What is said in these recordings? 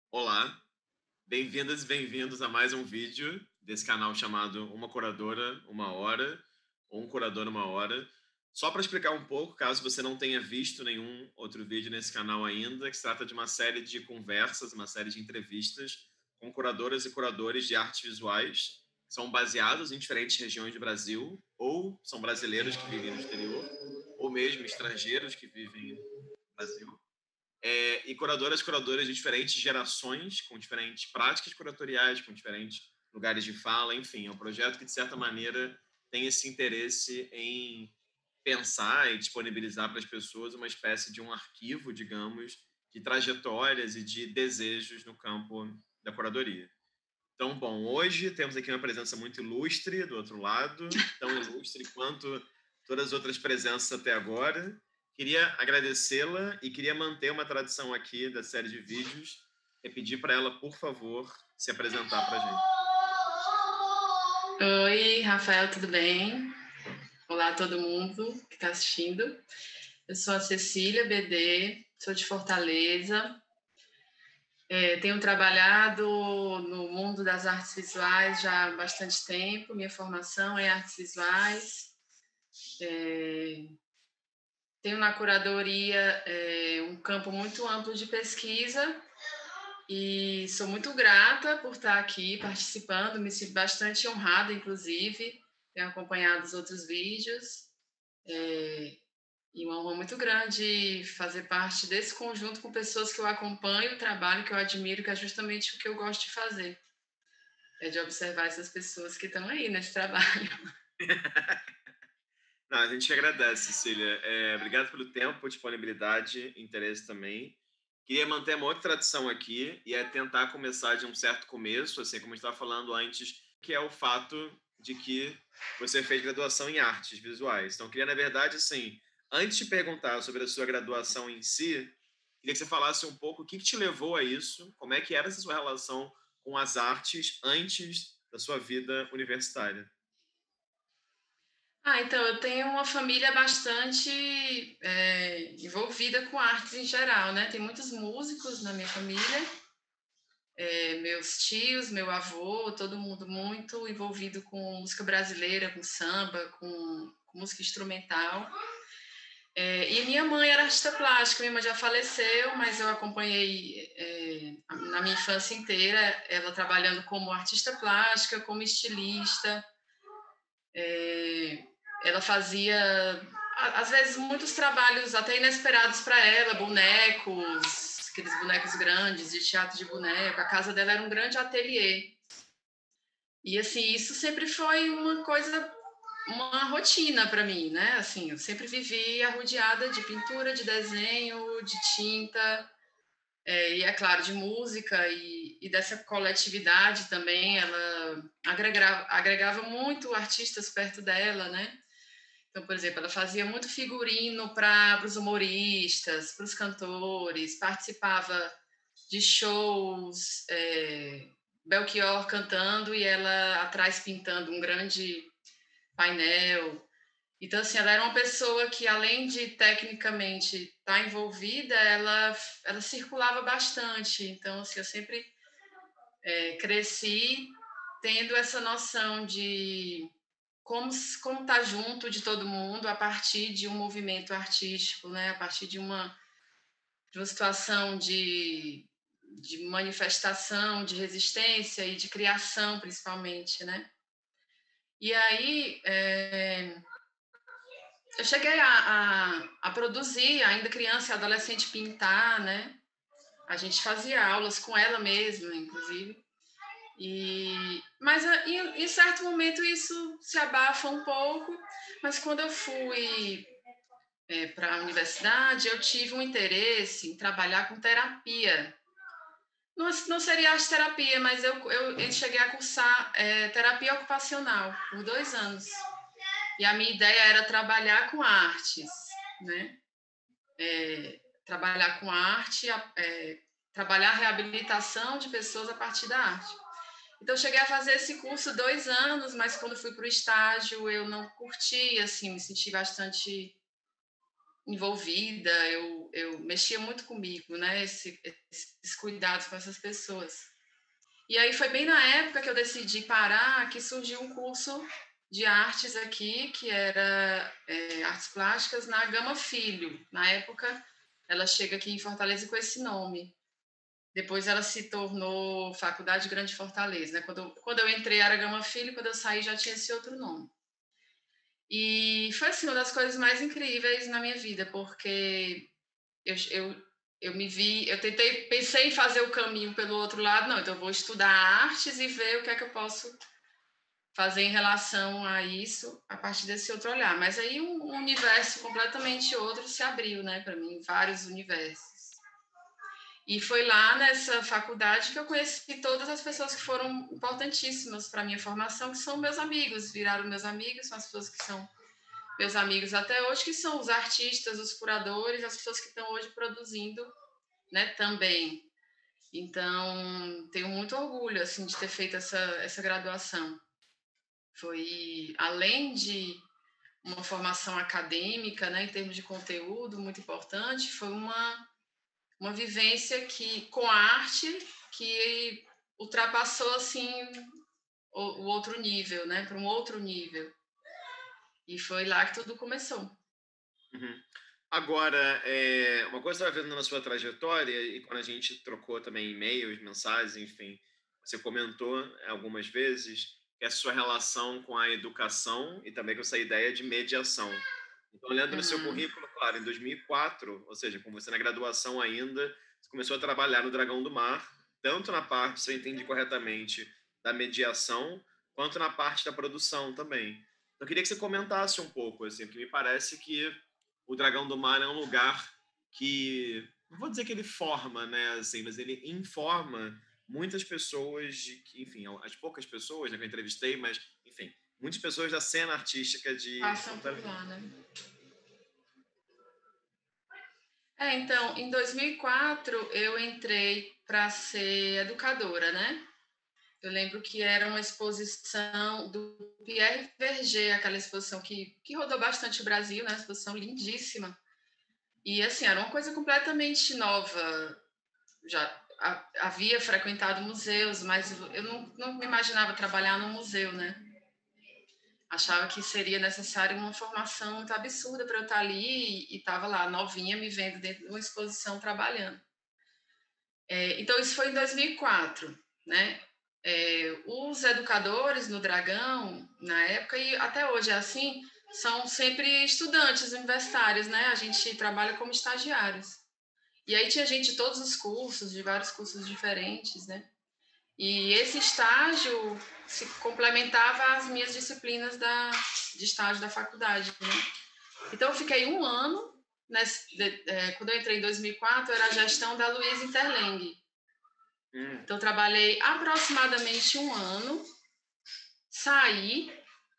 Olá, bem-vindas e bem-vindos a mais um vídeo desse canal chamado Uma Curadora, Uma Hora, ou Um Curador, Uma Hora. Só para explicar um pouco, caso você não tenha visto nenhum outro vídeo nesse canal ainda, que se trata de uma série de conversas, uma série de entrevistas com curadoras e curadores de artes visuais, que são baseados em diferentes regiões do Brasil, ou são brasileiros que vivem no exterior, ou mesmo estrangeiros que vivem no Brasil. E curadoras e curadores de diferentes gerações, com diferentes práticas curatoriais, com diferentes lugares de fala, enfim, é um projeto que, de certa maneira, tem esse interesse em pensar e disponibilizar para as pessoas uma espécie de um arquivo, digamos, de trajetórias e de desejos no campo da curadoria. Então, bom, hoje temos aqui uma presença muito ilustre do outro lado, tão ilustre quanto todas as outras presenças até agora. Queria agradecê-la e queria manter uma tradição aqui da série de vídeos e pedir para ela, por favor, se apresentar para a gente. Oi, Rafael, tudo bem? Olá a todo mundo que está assistindo. Eu sou a Cecília BD, sou de Fortaleza. Tenho trabalhado no mundo das artes visuais já há bastante tempo. Minha formação é em artes visuais. Tenho na curadoria um campo muito amplo de pesquisa e sou muito grata por estar aqui participando. Me sinto bastante honrada, inclusive. Tenho acompanhado os outros vídeos. E uma honra muito grande fazer parte desse conjunto com pessoas que eu acompanho, o trabalho que eu admiro, que é justamente o que eu gosto de fazer. É de observar essas pessoas que estão aí nesse trabalho. Não, a gente agradece, Cecília. Obrigado pelo tempo, disponibilidade, interesse também. Queria manter uma outra tradição aqui e é tentar começar de um certo começo, assim como a gente estava falando antes, que é o fato de que você fez graduação em artes visuais. Então, queria, na verdade, assim, antes de perguntar sobre a sua graduação em si, queria que você falasse um pouco o que te levou a isso, como é que era essa sua relação com as artes antes da sua vida universitária. Então, eu tenho uma família bastante envolvida com artes em geral, né? Tem muitos músicos na minha família, meus tios, meu avô, todo mundo muito envolvido com música brasileira, com samba, com música instrumental. E minha mãe era artista plástica, minha mãe já faleceu, mas eu acompanhei na minha infância inteira ela trabalhando como artista plástica, como estilista. Ela fazia, às vezes, muitos trabalhos até inesperados para ela, bonecos, aqueles bonecos grandes de teatro de boneco. A casa dela era um grande ateliê. E, assim, isso sempre foi uma coisa, uma rotina para mim, né? Assim, eu sempre vivi arrodeada de pintura, de desenho, de tinta, e é claro, de música e dessa coletividade também. Ela agregava muito artistas perto dela, né? Então, por exemplo, ela fazia muito figurino para os humoristas, para os cantores, participava de shows, Belchior cantando e ela atrás pintando um grande painel. Então, assim, ela era uma pessoa que, além de tecnicamente estar envolvida, ela circulava bastante. Então, assim, eu sempre cresci tendo essa noção de como estar junto de todo mundo a partir de um movimento artístico, né? A partir de uma situação de manifestação, de resistência e de criação, principalmente, né? E aí, eu cheguei a produzir, ainda criança e adolescente, pintar, né? A gente fazia aulas com ela mesma, inclusive. Mas em certo momento isso se abafa um pouco, mas quando eu fui para a universidade, eu tive um interesse em trabalhar com terapia. Não seria arte terapia, mas eu cheguei a cursar terapia ocupacional por 2 anos. E a minha ideia era trabalhar com artes, né? Trabalhar com arte, trabalhar a reabilitação de pessoas a partir da arte. Então, eu cheguei a fazer esse curso 2 anos, mas quando fui para o estágio, eu não curti, assim, me senti bastante envolvida, eu mexia muito comigo, né? Esses cuidados com essas pessoas. E aí foi bem na época que eu decidi parar que surgiu um curso de artes aqui, que era artes plásticas na Gama Filho. Na época, ela chega aqui em Fortaleza com esse nome. Depois ela se tornou Faculdade Grande Fortaleza, né? Quando eu entrei era Gama Filho, quando eu saí já tinha esse outro nome. E foi assim uma das coisas mais incríveis na minha vida, porque eu me vi, pensei em fazer o caminho pelo outro lado, não, então eu vou estudar artes e ver o que é que eu posso fazer em relação a isso a partir desse outro olhar. Mas aí um universo completamente outro se abriu, né, para mim, vários universos. E foi lá nessa faculdade que eu conheci todas as pessoas que foram importantíssimas para a minha formação, que são meus amigos, viraram meus amigos, são as pessoas que são meus amigos até hoje, que são os artistas, os curadores, as pessoas que estão hoje produzindo, né, também. Então, tenho muito orgulho, assim, de ter feito essa graduação. Foi, além de uma formação acadêmica, né, em termos de conteúdo, muito importante, foi uma vivência que, com a arte que ultrapassou, assim, o outro nível, né, para um outro nível. E foi lá que tudo começou. Uhum. Agora, uma coisa que eu estava vendo na sua trajetória, e quando a gente trocou também e-mails, mensagens, enfim, você comentou algumas vezes que a sua relação com a educação e também com essa ideia de mediação. Então, olhando no seu Uhum. currículo, claro, em 2004, ou seja, com você na graduação ainda, você começou a trabalhar no Dragão do Mar, tanto na parte, se eu entendi corretamente, da mediação, quanto na parte da produção também. Então, eu queria que você comentasse um pouco, assim, porque me parece que o Dragão do Mar é um lugar que, não vou dizer que ele forma, né, assim, mas ele informa muitas pessoas, enfim, as poucas pessoas, né, que eu entrevistei, mas, enfim, muitas pessoas da cena artística de Passam por Fortaleza. lá, né? Então, em 2004 eu entrei para ser educadora, né? Eu lembro que era uma exposição do Pierre Verger, aquela exposição que rodou bastante o Brasil, né? Uma exposição lindíssima. E, assim, era uma coisa completamente nova. Já havia frequentado museus, mas eu não me imaginava trabalhar num museu, né? Achava que seria necessário uma formação muito absurda para eu estar ali e estava lá, novinha, me vendo dentro de uma exposição trabalhando. Então, isso foi em 2004, né? Os educadores no Dragão, na época, e até hoje é assim, são sempre estudantes universitários, né? A gente trabalha como estagiários. E aí tinha gente de todos os cursos, de vários cursos diferentes, né? E esse estágio se complementava às minhas disciplinas de estágio da faculdade, né? Então, eu fiquei um ano, quando eu entrei em 2004, era a gestão da Luiz Interleng. Então, eu trabalhei aproximadamente um ano, saí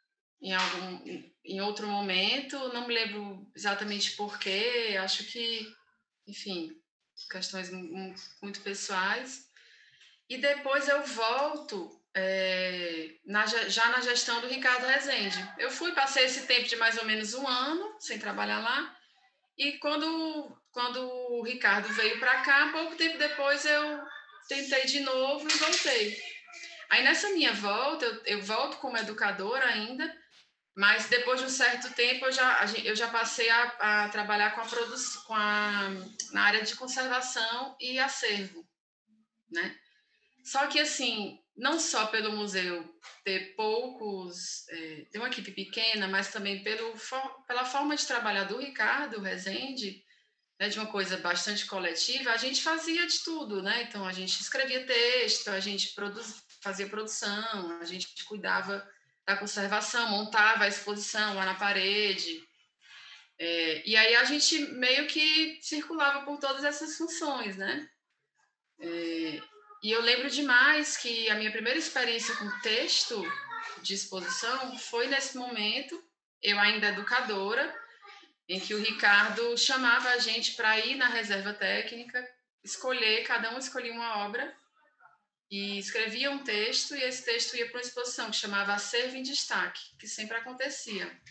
em outro momento, não me lembro exatamente porquê, acho que, enfim, questões muito pessoais. E depois eu volto já na gestão do Ricardo Rezende. Eu passei esse tempo de mais ou menos um ano sem trabalhar lá, e quando o Ricardo veio para cá, pouco tempo depois eu tentei de novo e voltei. Aí nessa minha volta, eu volto como educadora ainda, mas depois de um certo tempo eu já passei a trabalhar com a produção, na área de conservação e acervo, né? Só que, assim, não só pelo museu ter ter uma equipe pequena, mas também pela forma de trabalhar do Ricardo Rezende, né, de uma coisa bastante coletiva, a gente fazia de tudo, né? Então, a gente escrevia texto, a gente fazia produção, a gente cuidava da conservação, montava a exposição lá na parede. E aí a gente meio que circulava por todas essas funções, né? E eu lembro demais que a minha primeira experiência com texto de exposição foi nesse momento, eu ainda educadora, em que o Ricardo chamava a gente para ir na reserva técnica, cada um escolhia uma obra e escrevia um texto, e esse texto ia para uma exposição que chamava Acervo em Destaque, que sempre acontecia.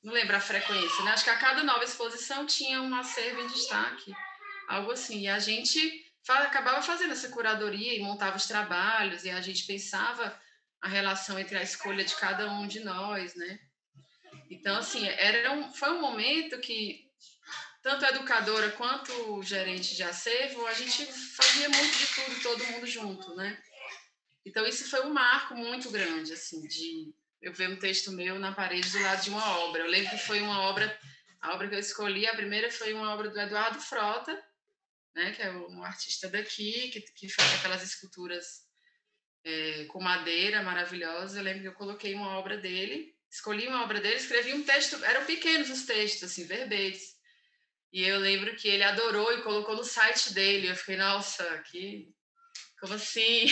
não lembro a frequência, né? Acho que a cada nova exposição tinha um acervo em destaque, algo assim. E a gente acabava fazendo essa curadoria e montava os trabalhos, e a gente pensava a relação entre a escolha de cada um de nós, né? Então, assim, foi um momento que tanto a educadora quanto o gerente de acervo, a gente fazia muito de tudo, todo mundo junto, né? Então, isso foi um marco muito grande, assim, de eu ver um texto meu na parede do lado de uma obra. Eu lembro que foi uma obra, a obra que eu escolhi, a primeira foi uma obra do Eduardo Frota, né, que é um artista daqui, que faz aquelas esculturas com madeira maravilhosa. Eu lembro que eu coloquei uma obra dele, escolhi uma obra dele, escrevi um texto, eram pequenos os textos, assim, verbetes. E eu lembro que ele adorou e colocou no site dele. Eu fiquei, nossa, como assim?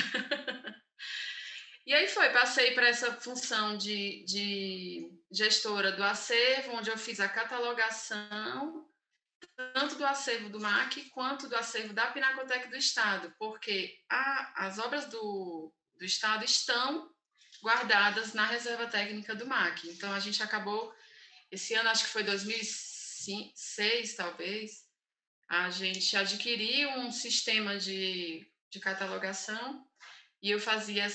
E aí passei para essa função de gestora do acervo, onde eu fiz a catalogação, tanto do acervo do MAC quanto do acervo da Pinacoteca do Estado, porque as obras do Estado estão guardadas na Reserva Técnica do MAC. Então, a gente acabou, esse ano, acho que foi 2006, talvez, a gente adquiriu um sistema de catalogação e eu fazia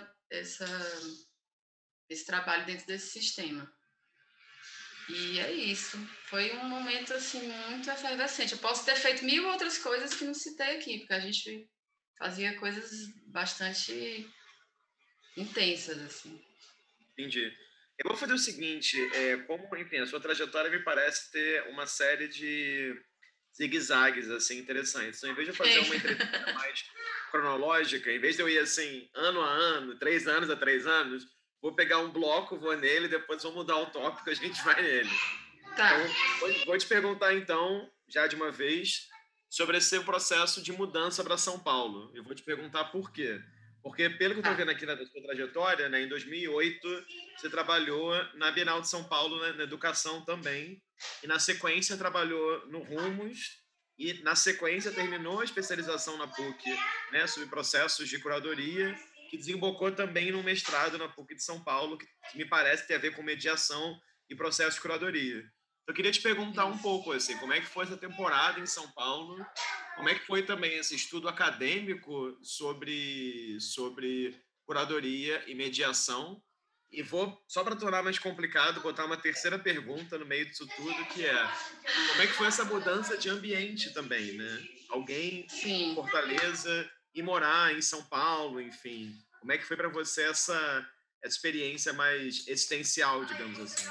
esse trabalho dentro desse sistema. E é isso. Foi um momento, assim, muito efervescente. Eu posso ter feito 1000 outras coisas que não citei aqui, porque a gente fazia coisas bastante intensas, assim. Entendi. Eu vou fazer o seguinte, como, enfim, a sua trajetória me parece ter uma série de zigue-zagues, assim, interessantes. Então, em vez de eu fazer uma entrevista mais cronológica, em vez de eu ir, assim, ano a ano, 3 anos a 3 anos, vou pegar um bloco, vou nele, depois vou mudar o tópico, a gente vai nele. Tá. Então, vou te perguntar, então, já de uma vez, sobre esse processo de mudança para São Paulo. Eu vou te perguntar por quê. Porque, pelo que eu estou vendo aqui na sua trajetória, né, em 2008, você trabalhou na Bienal de São Paulo, né, na educação também, e na sequência trabalhou no Rumos, e na sequência terminou a especialização na PUC, né, sobre processos de curadoria, que desembocou também no mestrado na PUC de São Paulo, que me parece ter a ver com mediação e processos de curadoria. Eu queria te perguntar um pouco, assim, como é que foi essa temporada em São Paulo? Como é que foi também esse estudo acadêmico sobre curadoria e mediação? E vou, só para tornar mais complicado, botar uma terceira pergunta no meio disso tudo, que é como é que foi essa mudança de ambiente também, né? Alguém em Sim. Fortaleza e morar em São Paulo, enfim. Como é que foi para você essa experiência mais existencial, digamos assim?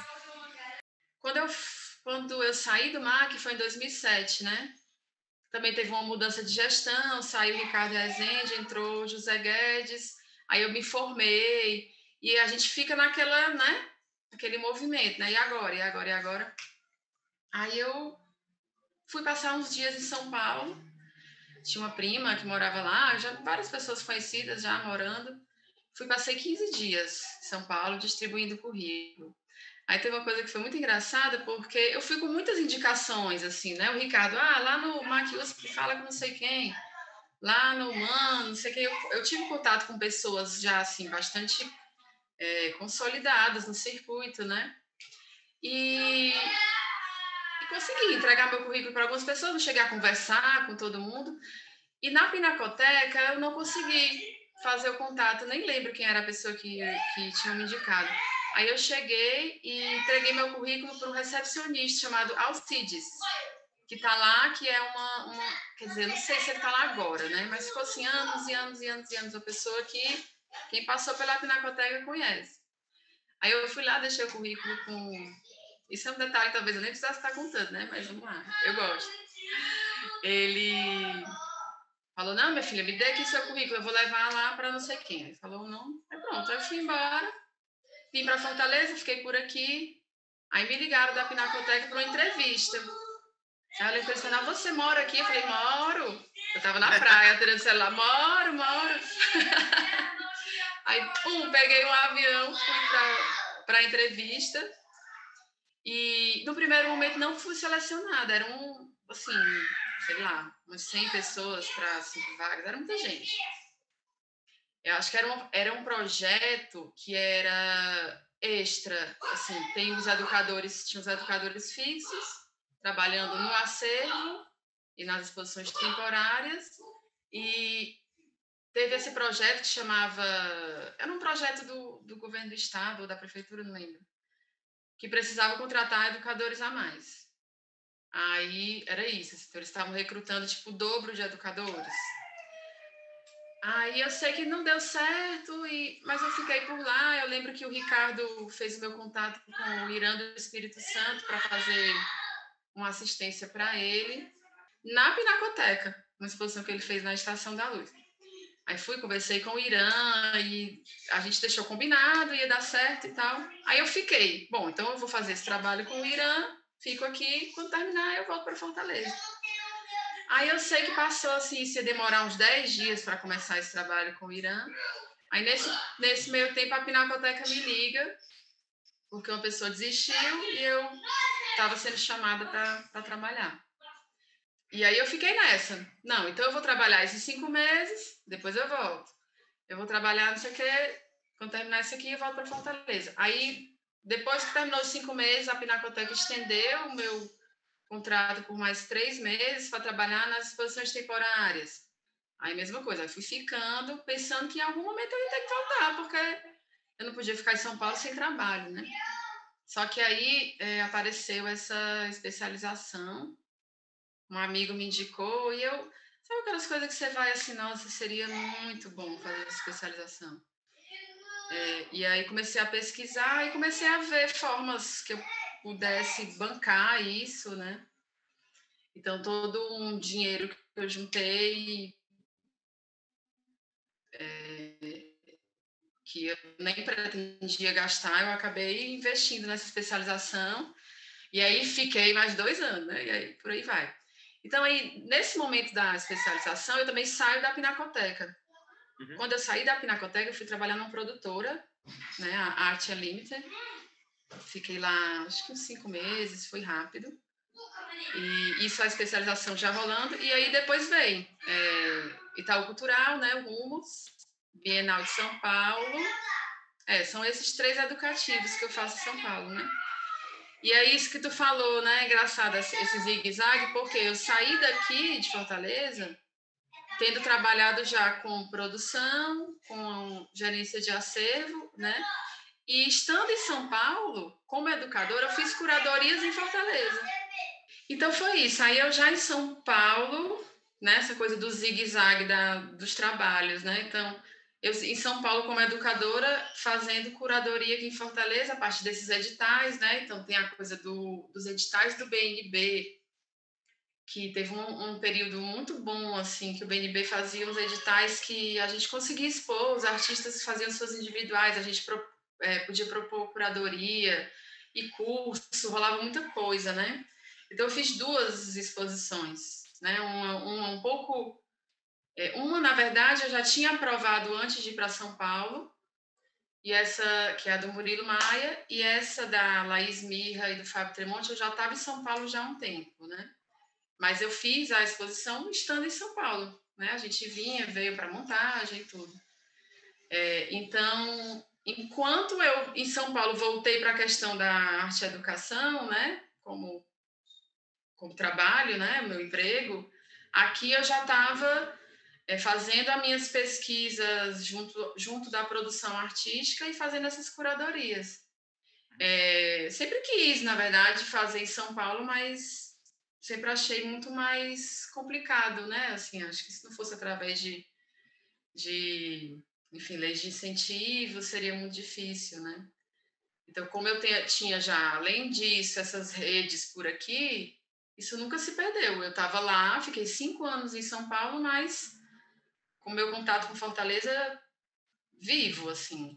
Quando eu saí do MAC foi em 2007, né? Também teve uma mudança de gestão, saiu o Ricardo Rezende, entrou o José Guedes, aí eu me formei, e a gente fica naquela, né? Aquele movimento, né? E agora? E agora? E agora? Aí eu fui passar uns dias em São Paulo, tinha uma prima que morava lá, já várias pessoas conhecidas já morando. Passei 15 dias em São Paulo distribuindo currículo. Aí teve uma coisa que foi muito engraçada, porque eu fui com muitas indicações, assim, né? O Ricardo, lá no MAC USP fala com não sei quem, lá no MAN, não sei quem. Eu tive contato com pessoas já, assim, bastante consolidadas no circuito, né? E consegui entregar meu currículo para algumas pessoas, não cheguei a conversar com todo mundo. E na Pinacoteca eu não consegui fazer o contato, nem lembro quem era a pessoa que tinha me indicado. Aí eu cheguei e entreguei meu currículo para um recepcionista chamado Alcides, que está lá, que é quer dizer, não sei se ele está lá agora, né? Mas ficou assim anos e anos e anos e anos, uma pessoa que quem passou pela Pinacoteca conhece. Aí eu fui lá, deixei o currículo com... Isso é um detalhe, talvez eu nem precisasse estar contando, né? Mas vamos lá, eu gosto. Ele falou, não, minha filha, me dê aqui seu currículo, eu vou levar lá para não sei quem. Ele falou, não, pronto. Aí eu fui embora, vim para Fortaleza, fiquei por aqui. Aí me ligaram da Pinacoteca para uma entrevista. Aí eu falei, não, você mora aqui? Eu falei, moro. Eu estava na praia, tirando o celular, moro. Aí, peguei um avião, fui para a entrevista. E no primeiro momento não fui selecionada, era assim, sei lá, umas 100 pessoas para 5 vagas, era muita gente. Eu acho que era um projeto que era extra, assim, tinha os educadores fixos, trabalhando no acervo e nas exposições temporárias, e teve esse projeto que chamava... Era um projeto do governo do estado ou da prefeitura, não lembro, que precisava contratar educadores a mais. Aí era isso, então eles estavam recrutando tipo o dobro de educadores. Aí eu sei que não deu certo, mas eu fiquei por lá. Eu lembro que o Ricardo fez o meu contato com o Irã do Espírito Santo para fazer uma assistência para ele na Pinacoteca, uma exposição que ele fez na Estação da Luz. Aí fui, conversei com o Irã e a gente deixou combinado, ia dar certo e tal. Aí eu fiquei, bom, então eu vou fazer esse trabalho com o Irã, fico aqui, quando terminar eu volto para Fortaleza. Aí eu sei que passou assim, se ia demorar uns 10 dias para começar esse trabalho com o Irã. Aí nesse meio tempo a Pinacoteca me liga, porque uma pessoa desistiu e eu estava sendo chamada para trabalhar. E aí eu fiquei nessa. Não, então eu vou trabalhar esses 5 meses, depois eu volto. Eu vou trabalhar não sei o quê, quando terminar isso aqui eu volto para Fortaleza. Aí, depois que terminou os 5 meses, a Pinacoteca estendeu o meu contrato por mais 3 meses para trabalhar nas exposições temporárias. Aí, mesma coisa, eu fui ficando, pensando que em algum momento eu ia ter que voltar, porque eu não podia ficar em São Paulo sem trabalho, né? Só que aí apareceu essa especialização, um amigo me indicou e eu... Sabe aquelas coisas que você vai assim, nossa, seria muito bom fazer essa especialização. E aí comecei a pesquisar e comecei a ver formas que eu pudesse bancar isso, né? Então, todo um dinheiro que eu juntei, que eu nem pretendia gastar, eu acabei investindo nessa especialização. E aí fiquei mais 2 anos, né? E aí por aí vai. Então, aí, nesse momento da especialização, eu também saio da Pinacoteca. Uhum. Quando eu saí da Pinacoteca, eu fui trabalhar numa produtora, né? A Art Unlimited. Fiquei lá, acho que uns 5 meses, foi rápido. E isso, a especialização já rolando. E aí depois vem Itaú Cultural, né? O Rumos, Bienal de São Paulo. São esses 3 educativos que eu faço em São Paulo, né? E é isso que tu falou, né? Engraçado esse zigue-zague, porque eu saí daqui de Fortaleza tendo trabalhado já com produção, com gerência de acervo, né? E estando em São Paulo, como educadora, eu fiz curadorias em Fortaleza. Então foi isso. Aí eu já em São Paulo, né? Essa coisa do zigue-zague dos trabalhos, né? Então, eu em São Paulo como educadora, fazendo curadoria aqui em Fortaleza, a partir desses editais, né? Então tem a coisa dos editais do BNB, que teve um período muito bom, assim, que o BNB fazia uns editais que a gente conseguia expor, os artistas faziam suas individuais, a gente podia propor curadoria e curso, rolava muita coisa, né? Então eu fiz 2 exposições, né? Uma um pouco... uma, na verdade, eu já tinha aprovado antes de ir para São Paulo, e essa, que é a do Murilo Maia, e essa da Laís Mirra e do Fábio Tremonti, eu já estava em São Paulo já há um tempo, né? Mas eu fiz a exposição estando em São Paulo, né? A gente veio para montagem e tudo. Então, enquanto eu, em São Paulo, voltei para a questão da arte e educação, né? Como trabalho, né? Meu emprego, aqui eu já estava fazendo as minhas pesquisas junto da produção artística e fazendo essas curadorias. Sempre quis, na verdade, fazer em São Paulo, mas sempre achei muito mais complicado, né? Assim, acho que se não fosse através enfim, leis de incentivo, seria muito difícil, né? Então, como eu tinha já, além disso, essas redes por aqui, isso nunca se perdeu. Eu estava lá, fiquei 5 anos em São Paulo, mas com meu contato com Fortaleza vivo, assim.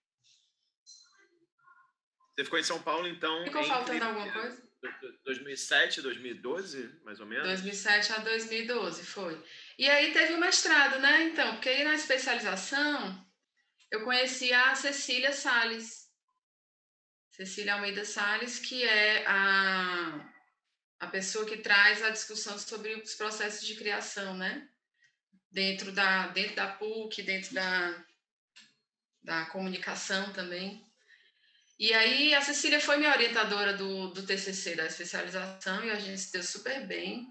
Você ficou em São Paulo, então, ficou faltando alguma coisa? 2007, 2012, mais ou menos? 2007 a 2012, foi. E aí teve o mestrado, né? Então, porque aí na especialização eu conheci a Cecília Salles. Cecília Almeida Salles, que é a pessoa que traz a discussão sobre os processos de criação, né? Dentro da PUC, dentro da comunicação também. E aí a Cecília foi minha orientadora do TCC, da especialização, e a gente se deu super bem.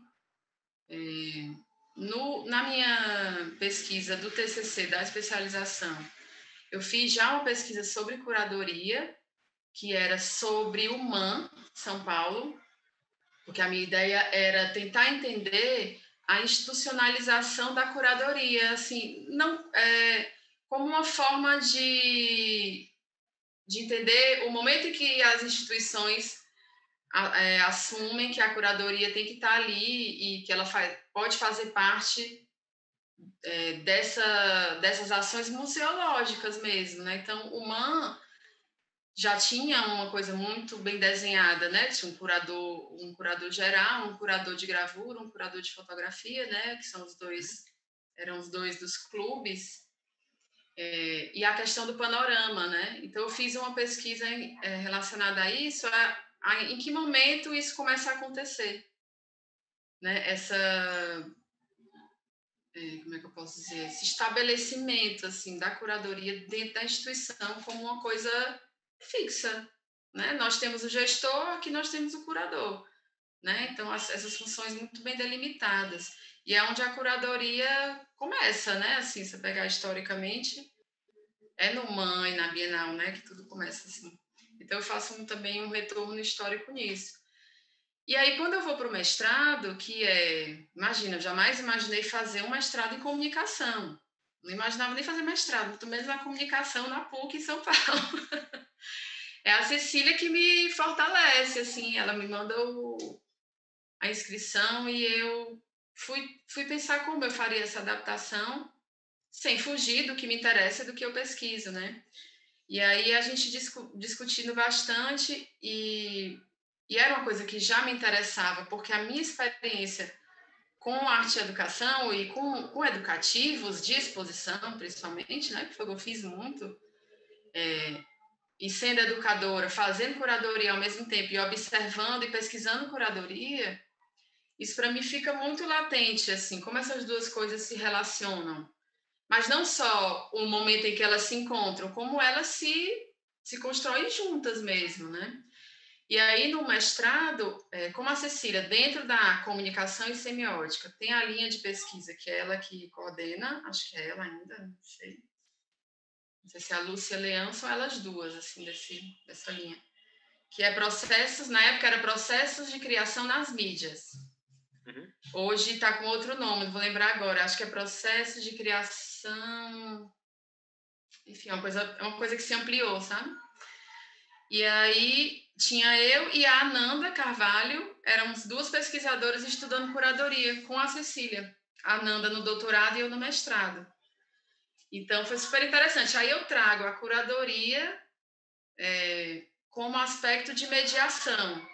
Na minha pesquisa do TCC, da especialização, eu fiz já uma pesquisa sobre curadoria, que era sobre o MAN, São Paulo, porque a minha ideia era tentar entender a institucionalização da curadoria, assim, não, como uma forma de entender o momento em que as instituições assumem que a curadoria tem que estar ali e que ela pode fazer parte dessas ações museológicas mesmo, né? Então, o MAN já tinha uma coisa muito bem desenhada, né? Tinha um curador geral, um curador de gravura, um curador de fotografia, né? Que são eram os dois dos clubes. E a questão do panorama, né? Então, eu fiz uma pesquisa relacionada a isso, em que momento isso começa a acontecer, né? Como é que eu posso dizer? Esse estabelecimento, assim, da curadoria dentro da instituição como uma coisa fixa, né? Nós temos o gestor, aqui nós temos o curador, né? Então, essas funções muito bem delimitadas. E é onde a curadoria começa, né? Assim, você pegar historicamente, é no MAN e na Bienal, né? Que tudo começa assim. Então, eu faço também um retorno histórico nisso. E aí, quando eu vou para o mestrado, imagina, eu jamais imaginei fazer um mestrado em comunicação. Não imaginava nem fazer mestrado, muito menos na comunicação na PUC em São Paulo. É a Cecília que me fortalece, assim, ela me manda a inscrição e eu fui pensar como eu faria essa adaptação sem fugir do que me interessa e do que eu pesquiso, né? E aí a gente discutindo bastante e era uma coisa que já me interessava, porque a minha experiência com arte e educação e com educativos de exposição, principalmente, né, que foi o que eu fiz muito, e sendo educadora, fazendo curadoria ao mesmo tempo e observando e pesquisando curadoria, isso para mim fica muito latente, assim, como essas duas coisas se relacionam. Mas não só o momento em que elas se encontram, como elas se constroem juntas mesmo, né? E aí, no mestrado, como a Cecília, dentro da comunicação e semiótica, tem a linha de pesquisa, que é ela que coordena, acho que é ela ainda, não sei. Não sei se é a Lúcia Leão, são elas duas, assim, dessa linha. Que é processos, na época era processos de criação nas mídias. Uhum. Hoje está com outro nome, não vou lembrar agora, acho que é processo de criação... Enfim, é uma coisa que se ampliou, sabe? E aí tinha eu e a Ananda Carvalho, éramos duas pesquisadoras estudando curadoria com a Cecília. A Ananda no doutorado e eu no mestrado. Então foi super interessante. Aí eu trago a curadoria como aspecto de mediação.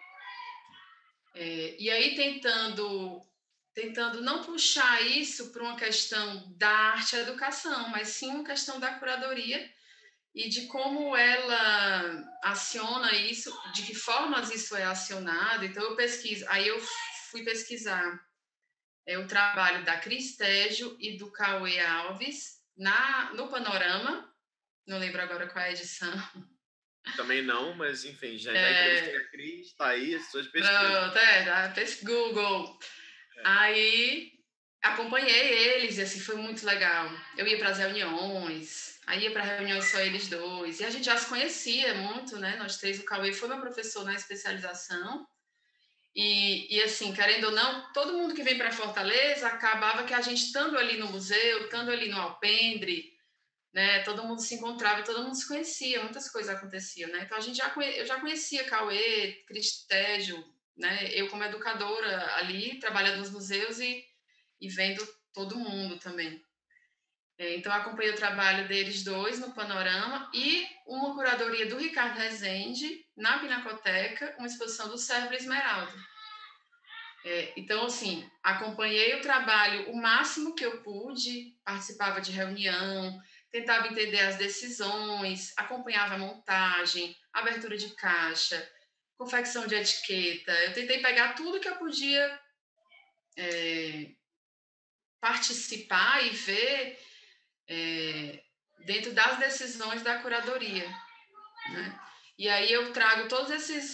E aí tentando não puxar isso para uma questão da arte e educação, mas sim uma questão da curadoria e de como ela aciona isso, de que formas isso é acionado. Então, eu fui pesquisar o trabalho da Cris Tejo e do Cauê Alves no Panorama, não lembro agora qual é a edição. Também não, mas enfim, já entrevistei a Cris, está aí, as suas pesquisas. Pronto, Google. Aí acompanhei eles e assim foi muito legal. Eu ia para as reuniões, aí ia para reuniões só eles dois, e a gente já se conhecia muito, né? Nós três, o Cauê foi meu professor na especialização, e assim, querendo ou não, todo mundo que vem para Fortaleza acabava que a gente estando ali no museu, estando ali no Alpendre, né? Todo mundo se encontrava, todo mundo se conhecia, muitas coisas aconteciam, né? Então eu já conhecia Cauê, Cristédio, né? Eu como educadora ali, trabalhando nos museus e vendo todo mundo também. Então, acompanhei o trabalho deles dois no Panorama e uma curadoria do Ricardo Rezende na Pinacoteca, uma exposição do Cérebro Esmeralda. Então, assim, acompanhei o trabalho o máximo que eu pude, participava de reunião, tentava entender as decisões, acompanhava a montagem, abertura de caixa, confecção de etiqueta. Eu tentei pegar tudo que eu podia participar e ver dentro das decisões da curadoria, né? E aí eu trago todos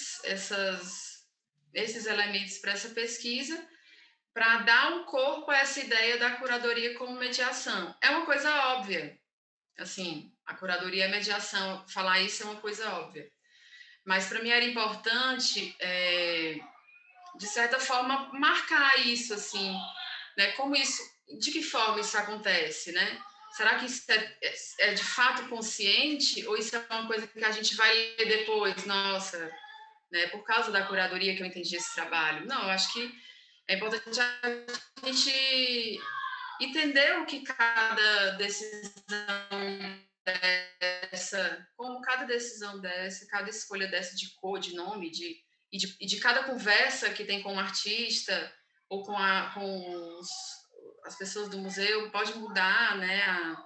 esses elementos para essa pesquisa, para dar um corpo a essa ideia da curadoria como mediação. É uma coisa óbvia, assim, a curadoria é mediação, falar isso é uma coisa óbvia. Mas para mim era importante, de certa forma, marcar isso, assim, né? Como isso, de que forma isso acontece, né? Será que isso é de fato consciente ou isso é uma coisa que a gente vai ler depois? Nossa, né? Por causa da curadoria que eu entendi esse trabalho. Não, eu acho que é importante a gente entender o que cada decisão dessa, como cada decisão dessa, cada escolha dessa de cor, de nome, de cada conversa que tem com o artista ou com as pessoas do museu pode mudar, né,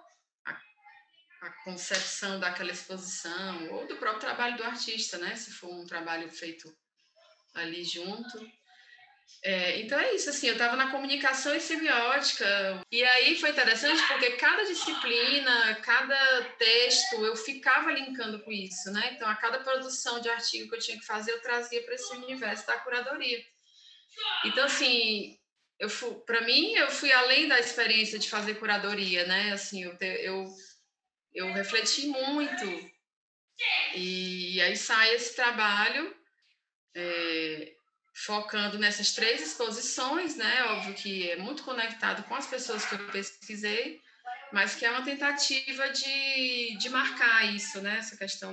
a concepção daquela exposição ou do próprio trabalho do artista, né, se for um trabalho feito ali junto. Então é isso, assim, eu estava na comunicação e semiótica, e aí foi interessante porque cada disciplina, cada texto, eu ficava linkando com isso, né? Então, a cada produção de artigo que eu tinha que fazer, eu trazia para esse universo da curadoria. Então, assim, para mim, eu fui além da experiência de fazer curadoria, né? Assim, eu refleti muito, e aí sai esse trabalho, focando nessas 3 exposições, né? Óbvio que é muito conectado com as pessoas que eu pesquisei, mas que é uma tentativa de marcar isso, né? Essa questão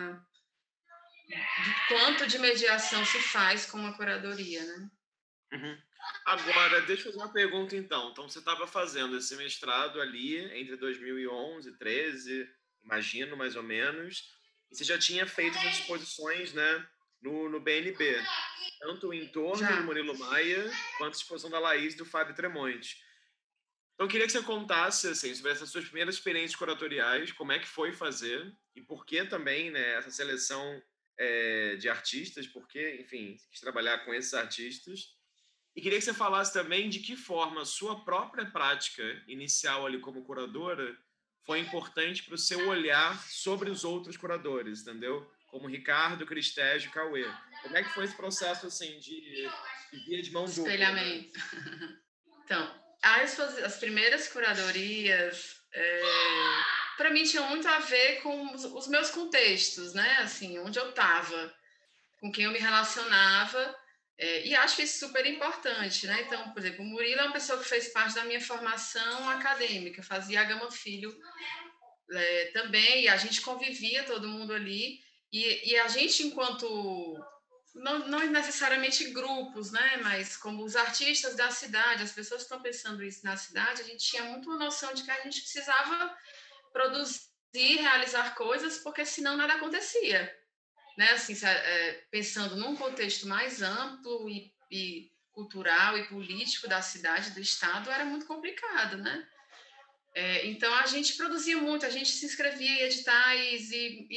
de quanto de mediação se faz com a curadoria, né? Uhum. Agora, deixa eu fazer uma pergunta, então. Então, você estava fazendo esse mestrado ali entre 2011 e 13, imagino, mais ou menos, e você já tinha feito essas exposições, né, no BNB, tanto o Entorno, do Já. Murilo Maia, quanto a exposição da Laís e do Fábio Tremonti. Então, eu queria que você contasse, assim, sobre essas suas primeiras experiências curatoriais, como é que foi fazer, e por que também, né, essa seleção de artistas, porque, enfim, você quis trabalhar com esses artistas. E queria que você falasse também de que forma a sua própria prática inicial ali como curadora foi importante para o seu olhar sobre os outros curadores, entendeu? Como Ricardo, Cristégio e Cauê. Como é que foi esse processo, assim, de via de mão dupla, né? Espelhamento. Então, as primeiras curadorias, para mim, tinham muito a ver com os meus contextos, né? Assim, onde eu estava, com quem eu me relacionava, e acho isso super importante, né? Então, por exemplo, o Murilo é uma pessoa que fez parte da minha formação acadêmica, fazia a Gama Filho também, e a gente convivia todo mundo ali, e a gente, enquanto não necessariamente grupos, né? Mas como os artistas da cidade, as pessoas que estão pensando isso na cidade, a gente tinha muito uma noção de que a gente precisava produzir, realizar coisas, porque senão nada acontecia, né? Assim, pensando num contexto mais amplo e cultural e político da cidade, do estado, era muito complicado, né? Então a gente produzia muito, a gente se inscrevia em editais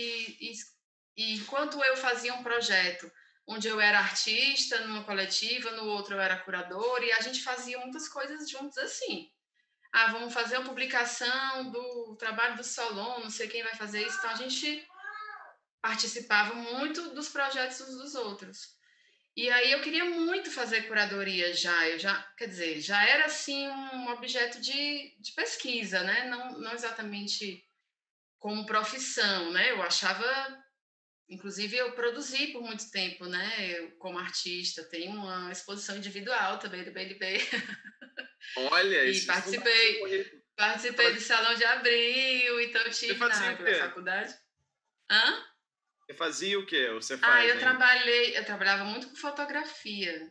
e enquanto eu fazia um projeto onde eu era artista numa coletiva, no outro eu era curadora, e a gente fazia muitas coisas juntos assim. Ah, vamos fazer uma publicação do trabalho do Solon, não sei quem vai fazer isso. Então a gente participava muito dos projetos uns dos outros. E aí eu queria muito fazer curadoria já, quer dizer, já era assim um objeto de pesquisa, né? Não exatamente como profissão, né? Eu achava, inclusive eu produzi por muito tempo, né? Eu, como artista, tenho uma exposição individual também do BNB Olha, e isso não dá no seu currículo. participei do Salão de Abril, então eu Você tive fazia o na quê? faculdade. Hã? Você fazia o quê? Ou você Ah, faz ainda? eu trabalhava muito com fotografia.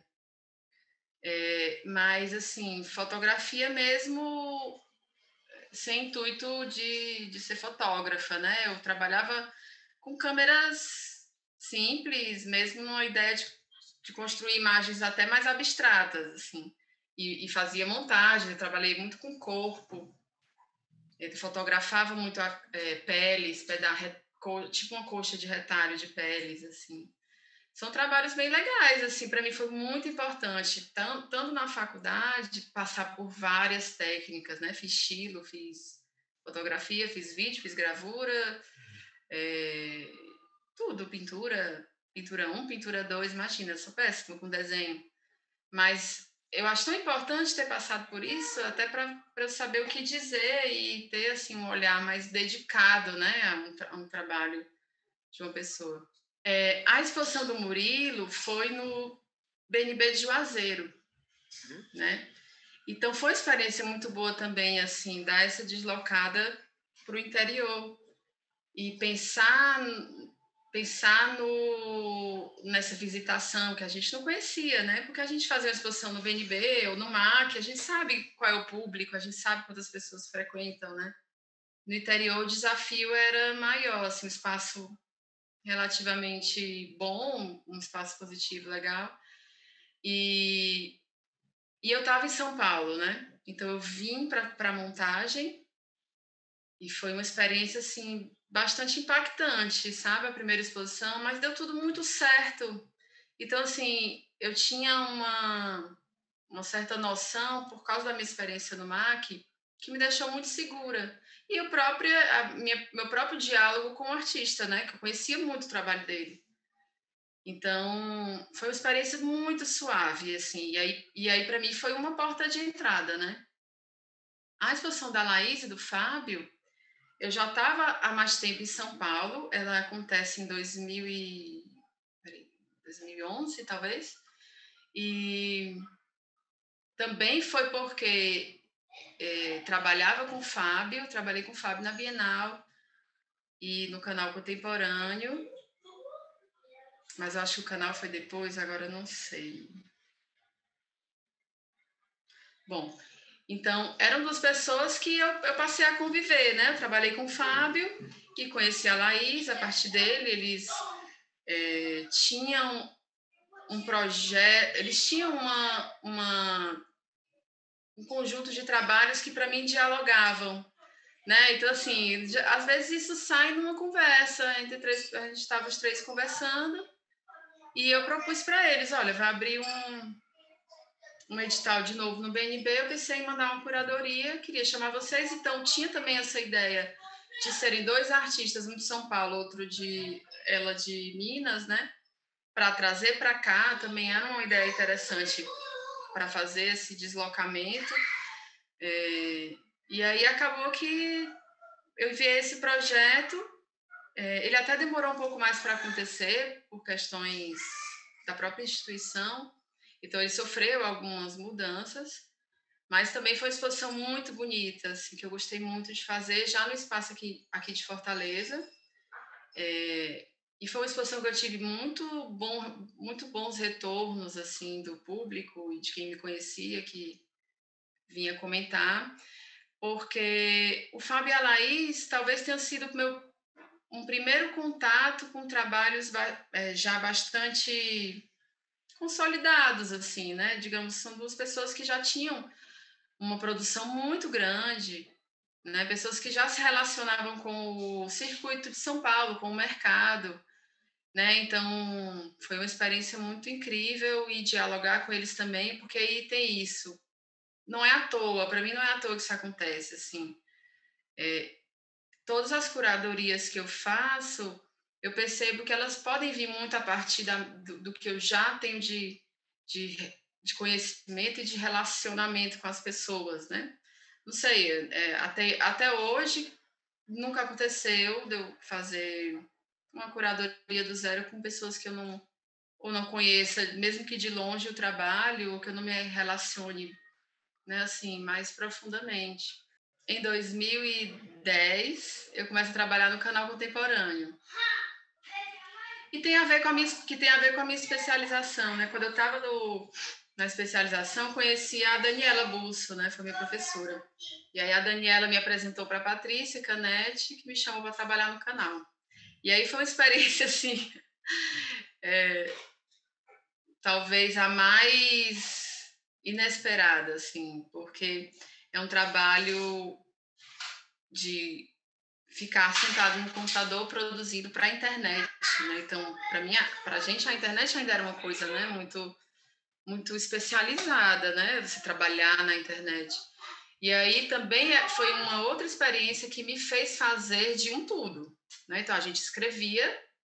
Mas assim, fotografia mesmo sem intuito de ser fotógrafa, né? Eu trabalhava com câmeras simples, mesmo numa ideia de construir imagens até mais abstratas, assim. E fazia montagem, eu trabalhei muito com corpo, eu fotografava muito peles, tipo uma coxa de retalho de peles, assim. São trabalhos bem legais, assim, para mim foi muito importante, tanto na faculdade, passar por várias técnicas, né? Fiz estilo, fiz fotografia, fiz vídeo, fiz gravura, tudo, pintura 1, pintura 2, imagina, eu sou péssima com desenho. Mas eu acho tão importante ter passado por isso, até para eu saber o que dizer e ter assim um olhar mais dedicado, né, a um trabalho de uma pessoa. A exposição do Murilo foi no BNB de Juazeiro, né? Então foi uma experiência muito boa também, assim, dar essa deslocada para o interior e pensar nessa visitação que a gente não conhecia, né? Porque a gente fazia uma exposição no BNB ou no MAC, a gente sabe qual é o público, a gente sabe quantas pessoas frequentam, né? No interior o desafio era maior, assim, um espaço relativamente bom, um espaço positivo, legal. E eu estava em São Paulo, né? Então eu vim para a montagem e foi uma experiência assim bastante impactante, sabe? A primeira exposição, mas deu tudo muito certo. Então assim, eu tinha uma certa noção por causa da minha experiência no MAC que me deixou muito segura. E meu próprio diálogo com o artista, né? Que eu conhecia muito o trabalho dele. Então, foi uma experiência muito suave, assim. E aí para mim, foi uma porta de entrada, né? A exposição da Laís e do Fábio, eu já estava há mais tempo em São Paulo. Ela acontece em 2011, talvez. E também foi porque trabalhei com o Fábio na Bienal e no canal Contemporâneo. Mas eu acho que o canal foi depois, agora eu não sei. Bom, então, eram duas pessoas que eu passei a conviver, né? Eu trabalhei com o Fábio, que conheci a Laís, a partir dele, eles tinham um projeto, eles tinham um conjunto de trabalhos que para mim dialogavam, né? Então, assim, às vezes isso sai numa conversa entre três, a gente estava os três conversando e eu propus para eles, olha, vai abrir um edital de novo no BNB, eu pensei em mandar uma curadoria, queria chamar vocês, então tinha também essa ideia de serem dois artistas, um de São Paulo, outro ela de Minas, né? Para trazer para cá também era uma ideia interessante para fazer esse deslocamento. E aí acabou que eu enviei esse projeto, ele até demorou um pouco mais para acontecer, por questões da própria instituição, então ele sofreu algumas mudanças, mas também foi uma exposição muito bonita, assim, que eu gostei muito de fazer, já no espaço aqui de Fortaleza. E foi uma exposição que eu tive muito bons retornos assim do público e de quem me conhecia, que vinha comentar, porque o Fábio e a Laís talvez tenha sido um primeiro contato com trabalhos já bastante consolidados, assim, né? Digamos, são duas pessoas que já tinham uma produção muito grande, né? Pessoas que já se relacionavam com o circuito de São Paulo, com o mercado, né? Então, foi uma experiência muito incrível e dialogar com eles também, porque aí tem isso. Não é à toa, para mim não é à toa que isso acontece, assim. Todas as curadorias que eu faço, eu percebo que elas podem vir muito a partir do que eu já tenho de, de conhecimento e de relacionamento com as pessoas, né? Não sei, até hoje nunca aconteceu de eu fazer uma curadoria do zero com pessoas que eu não conheça, mesmo que de longe o trabalho, ou que eu não me relacione, né, assim, mais profundamente. Em 2010, eu começo a trabalhar no canal Contemporâneo. E tem a ver com a minha especialização, né? Quando eu estava na especialização, conheci a Daniela Busso, né? Foi minha professora. E aí a Daniela me apresentou para a Patrícia Canetti, que me chamou para trabalhar no canal. E aí foi uma experiência, assim, talvez a mais inesperada, assim, porque é um trabalho de ficar sentado no computador produzindo para a internet, né? Então, para a gente a internet ainda era uma coisa, né, muito especializada, né? Você trabalhar na internet. E aí também foi uma outra experiência que me fez fazer de um tudo, né? Então a gente escrevia.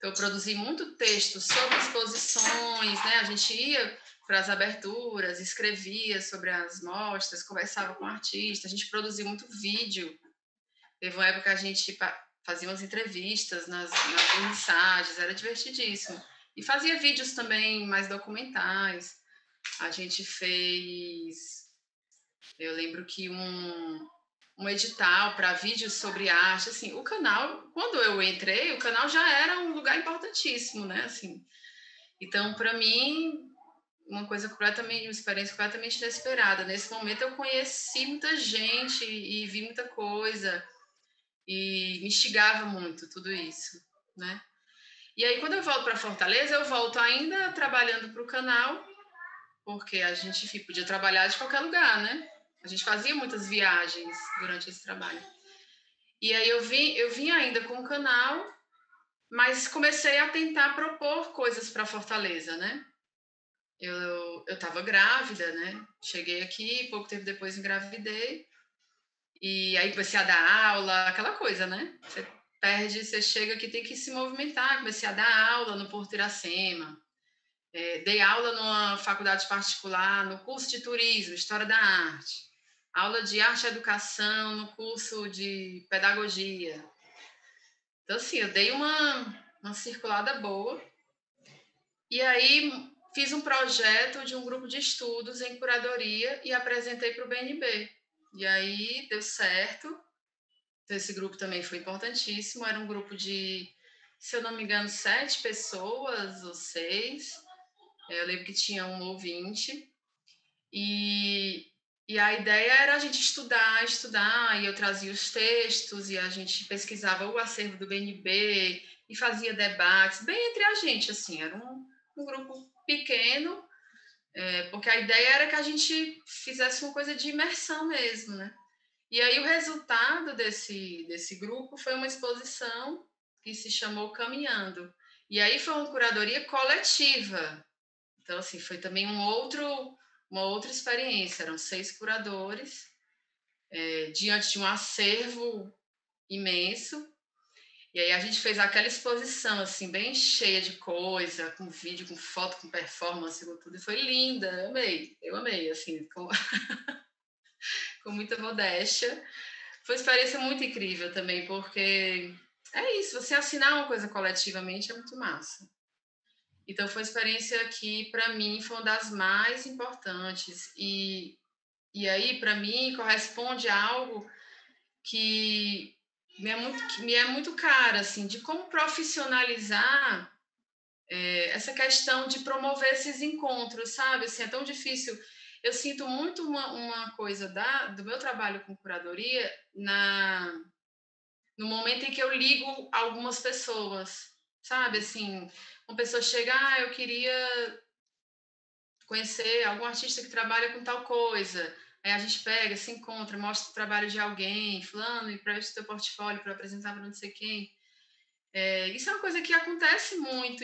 Então, eu produzi muito texto sobre exposições, né? A gente ia para as aberturas, escrevia sobre as mostras, conversava com o artista, a gente produziu muito vídeo. Teve uma época que a gente fazia umas entrevistas nas vernissagens, era divertidíssimo. E fazia vídeos também mais documentais. A gente fez... Eu lembro que um edital para vídeos sobre arte, assim, o canal, quando eu entrei, o canal já era um lugar importantíssimo, né, assim. Então, para mim, uma experiência completamente inesperada. Nesse momento eu conheci muita gente e vi muita coisa e me instigava muito tudo isso, né? E aí, quando eu volto para Fortaleza, eu volto ainda trabalhando para o canal, porque a gente podia trabalhar de qualquer lugar, né? A gente fazia muitas viagens durante esse trabalho. E aí eu vim ainda com o canal, mas comecei a tentar propor coisas para Fortaleza, né? Eu estava grávida, né? Cheguei aqui, pouco tempo depois engravidei. E aí comecei a dar aula, aquela coisa, né? Você chega aqui, tem que se movimentar. Comecei a dar aula no Porto Iracema. Dei aula numa faculdade particular, no curso de turismo, História da Arte. Aula de arte e educação no curso de pedagogia. Então, assim, eu dei uma circulada boa. E aí fiz um projeto de um grupo de estudos em curadoria e apresentei para o BNB. E aí deu certo. Então, esse grupo também foi importantíssimo. Era um grupo de, se eu não me engano, 7 pessoas ou 6. Eu lembro que tinha um ouvinte. E a ideia era a gente estudar, e eu trazia os textos, e a gente pesquisava o acervo do BNB, e fazia debates, bem entre a gente, assim, era um grupo pequeno, porque a ideia era que a gente fizesse uma coisa de imersão mesmo, né? E aí o resultado desse grupo foi uma exposição que se chamou Caminhando. E aí foi uma curadoria coletiva. Então, assim, foi também uma outra experiência. Eram 6 curadores, diante de um acervo imenso. E aí a gente fez aquela exposição, assim, bem cheia de coisa, com vídeo, com foto, com performance, com tudo. E foi linda, eu amei, assim, com muita modéstia. Foi uma experiência muito incrível também, porque é isso, você assinar uma coisa coletivamente é muito massa. Então, foi uma experiência que, para mim, foi uma das mais importantes. E aí, para mim, corresponde a algo que me é muito caro, assim, de como profissionalizar essa questão de promover esses encontros, sabe? Assim, é tão difícil. Eu sinto muito uma coisa do meu trabalho com curadoria no momento em que eu ligo algumas pessoas, sabe? Assim, uma pessoa chega, eu queria conhecer algum artista que trabalha com tal coisa. Aí a gente pega, se encontra, mostra o trabalho de alguém, fulano, e presta o teu portfólio para apresentar para não sei quem. Isso é uma coisa que acontece muito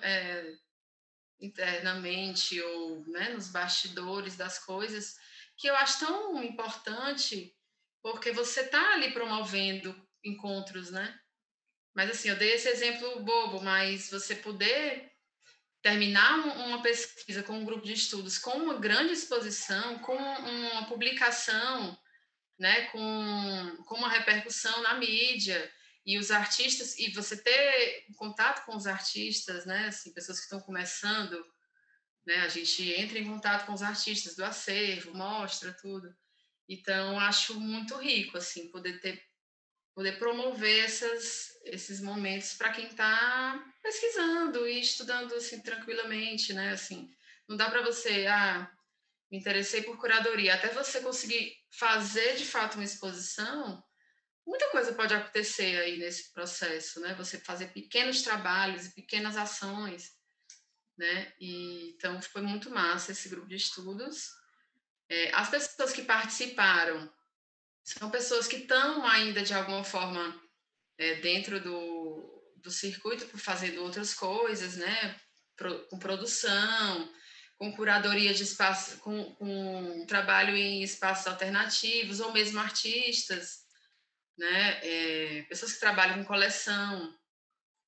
internamente ou, né, nos bastidores das coisas, que eu acho tão importante, porque você está ali promovendo encontros, né? Mas assim, eu dei esse exemplo bobo, mas você poder terminar uma pesquisa com um grupo de estudos, com uma grande exposição, com uma publicação, né, com uma repercussão na mídia, e os artistas, e você ter contato com os artistas, né, assim, pessoas que estão começando, né, a gente entra em contato com os artistas do acervo, mostra tudo. Então, acho muito rico, assim, poder promover esses momentos para quem está pesquisando e estudando assim tranquilamente, né? Assim, não dá para você, me interessei por curadoria, até você conseguir fazer de fato uma exposição, muita coisa pode acontecer aí nesse processo, né? Você fazer pequenos trabalhos e pequenas ações, né? E então foi muito massa esse grupo de estudos. As pessoas que participaram são pessoas que estão ainda de alguma forma dentro do circuito, fazendo outras coisas, né? Com produção, com curadoria de espaço, com trabalho em espaços alternativos, ou mesmo artistas, né? Pessoas que trabalham com coleção,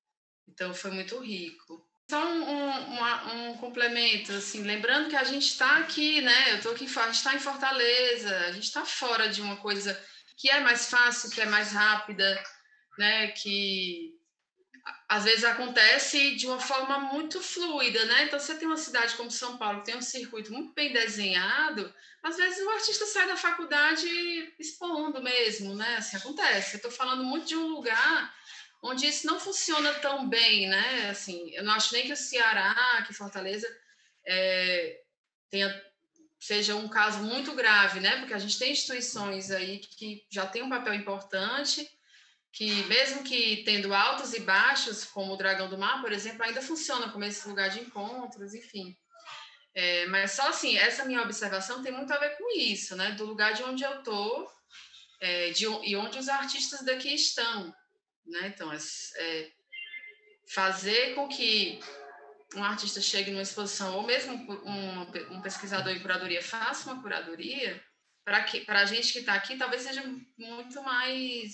Então, foi muito rico. Só um complemento, assim, lembrando que a gente está aqui, né? Eu estou aqui, a gente está em Fortaleza, a gente está fora de uma coisa que é mais fácil, que é mais rápida, né? Que às vezes acontece de uma forma muito fluida, né? Então, você tem uma cidade como São Paulo, que tem um circuito muito bem desenhado, às vezes o artista sai da faculdade expondo mesmo, né? Assim, acontece. Eu estou falando muito de um lugar onde isso não funciona tão bem, né? Assim, eu não acho nem que o Ceará, que Fortaleza, tenha, seja um caso muito grave, né? Porque a gente tem instituições aí que já têm um papel importante, que mesmo que tendo altos e baixos, como o Dragão do Mar, por exemplo, ainda funciona como esse lugar de encontros, enfim. Mas só assim, essa minha observação tem muito a ver com isso, né? Do lugar de onde eu estou e onde os artistas daqui estão, né? Então, fazer com que um artista chegue numa exposição, ou mesmo um pesquisador em curadoria faça uma curadoria, para a gente que está aqui, talvez seja muito mais,